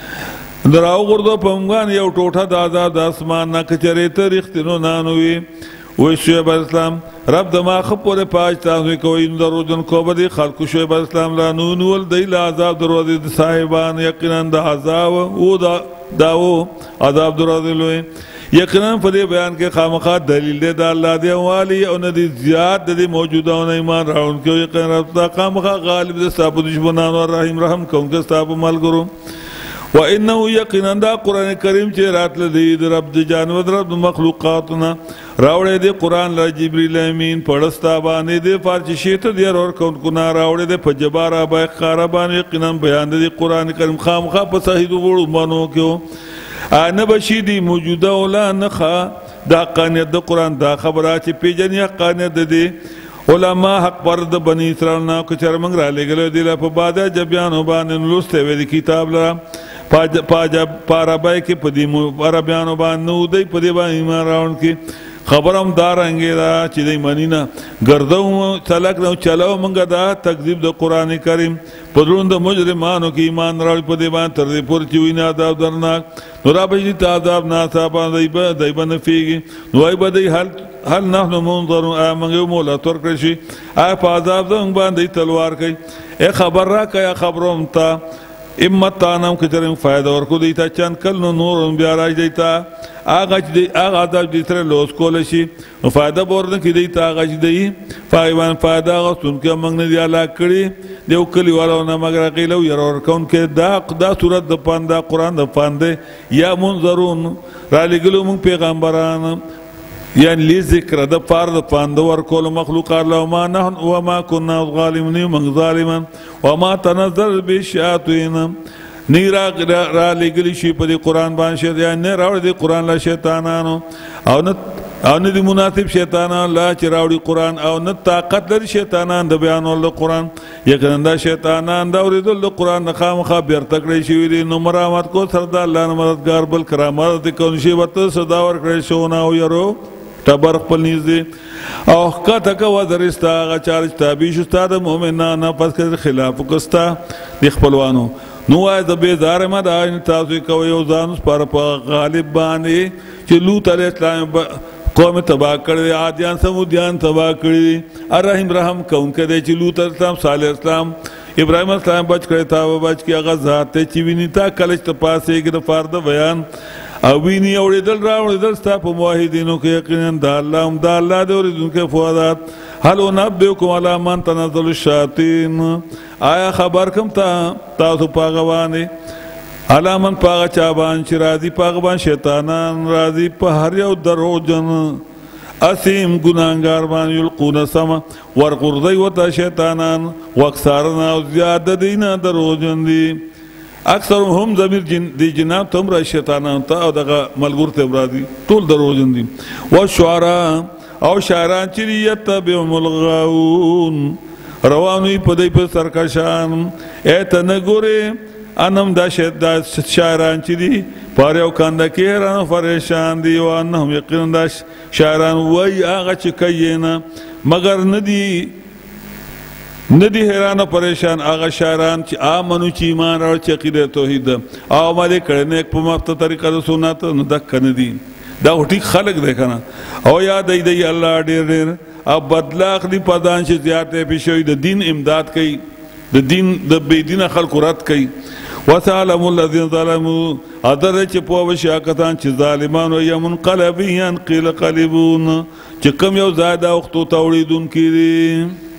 دراو غردو پمغان یو ټوټه د آزاد اسمان نه کچره ته رښتینو نانوي وې شعیب اسلام رب د ما خپل پاج تاسو کوي درودن کو به خلق شعیب اسلام را نون ول د عذاب دروازه د صاحبان یقینا د عذاب او داو عذاب دروازه لوي یقینا په دې بیان کې خامخا دلیل دی د الله دی والی او نه دي زیات د موجودونه ایمان راون کې یقینا رب د خامخا غالب د صاحب دشمنانو رحیم رحم کوم کې صاحب ملګرو و انه یقینا دا قران کریم چې راتل دی د رب د جانور رب مخلوقاتنا راوړې دی قران له جبرئیل امین پړستا باندې دی فارچ شیت دی اور کون کو نه راوړې دی په جبارا به خرابان یقینا بیان دی قران کریم خامخا په صحیح وړو مانو کې ان بشیدی موجوده ولا نخا دا قانیت د قران دا خبره چې پیجنې قانیت دی علماء حق پر د بنی اسرائیل نه کو چرمنګ را لګل دی په باده جبیان وبان لسته وی کتاب لرا پاجا پارابای کې پدی مو عربیانو باندې نو دی پدی باندې ایمان راون کې خبرم دارنګې دا چې دی منی نه ګرځو سلک نو چلو منګه دا تکذیب د قرآن کریم په زړونو د مجرمانو کې ایمان راوړي په دې باندې تر دې پورې چې وینه عذاب درناک نو را به دي ته عذاب ناڅاپه دی به نفیږي نو وایي به دی هل نحن منظرون آیا موږ یو مهلت ورکړی شي آیا په عذاب زموږ باندې تلوار کوي ای خبر راکړه یا خبروم ته امت تانم که چرم فایده ورکو دیتا چند کل نو نورم بیا راج دیتا آغا عذاب دی سره لوس کول شي نو فایده بوردن که دیتا آغا چی دی فایبان فایده آغا سنکه منگ ندی علاق کری دیو کلی والاو نمگر قیلو یر ورکون که دا صورت دا پان دا قرآن دا پان ده یا منظرون را لگلو منگ پیغمبران یعنی لی ذکر دا پار دا پاند ورکول مخلوقات لو وما کننا ظالمین من ظالمان وما تنظر بشیاطین نی را لگلی شی پا دی قرآن بان شیطان یعنی نی راوڑی دی قرآن لا شیطانانو او نه دی مناسب شیطانان لا چې راوړي قرآن او نه طاقت لري شیطانان د بیانولو د قرآن یقینا دا شیطانان د اورېدلو د قرآن نه خامخا بیرته کړی شوي دي نو مرامت کو سره د الله نه مددګار بل کرامت دې کوم شي ورته صدا ورکړی شونه او یرو تبر خپل نږدې او ښکته کوه درې ستا هغه چاره چې تابع شو ستا د مؤمنانو پس که خلاف وکړه ستا د خپلوانو نو وایه زه بېزاره یم دا تاسو یې کوئ یو ځان سپاره په غالب باندې چې لوط علیه السلام قوم تباہ کردے عادیان سمودیان تباہ کردے الرحیم رحم کونکہ دے چی لوط علیہ السلام صالح السلام ابراہیم علیہ السلام بچ کرے تا و بچ کی اغا ذات تے چی وینی تا کلچ تپاسے ایک دفار دا بیان او وینی اوڑی دل راوڑی دل ستا پا موحیدینوں کے یقیناً دا اللہ دے اوڑی دن کے فوادات حل و نبیکم علا من تنزل الشیاطین آیا خبر کم تاسو پاغوانے علامن پاغا چابان چی راضی پاغبان شیطانان راضی پا ہر یو دروجن اسیم گناہگار بان یلقون سما ورقردی وطا شیطانان واکسارنا زیاد دینا دروجن دی اکثر هم زمیر دی جناب تم را شیطانان تا او دقا ملگور تیم راضی طول دروجن دی والشعراء او شعران چی یتبعهم الغاون روانوی پدی پر سرکشان ایتا نگوری انم دا شاعران چی دی پاریو کانده که حیران فریشان دی و انهم یقین دا شاعران وی آغا چی کئینا مگر ندی حیران پریشان آغا شاعران چی آمنو چی ایمان راو چی عقیده توحید آو مالی کرنے ایک پا مفتا طریقہ دا سناتا ندک ندی دا اٹھیک خلق دیکھنا او یاد دی اللہ دیر دیر اب بدلاخ دی پادان چی زیادتے پیشوی دا دین امداد کئی دا بی دین خلق رد کئی وسالم الذين ظلموا ادر چې په وشاکتان چې ظالمان او منقلبین قیل قلبون چې کم یو زاده وختو تولیدون کړي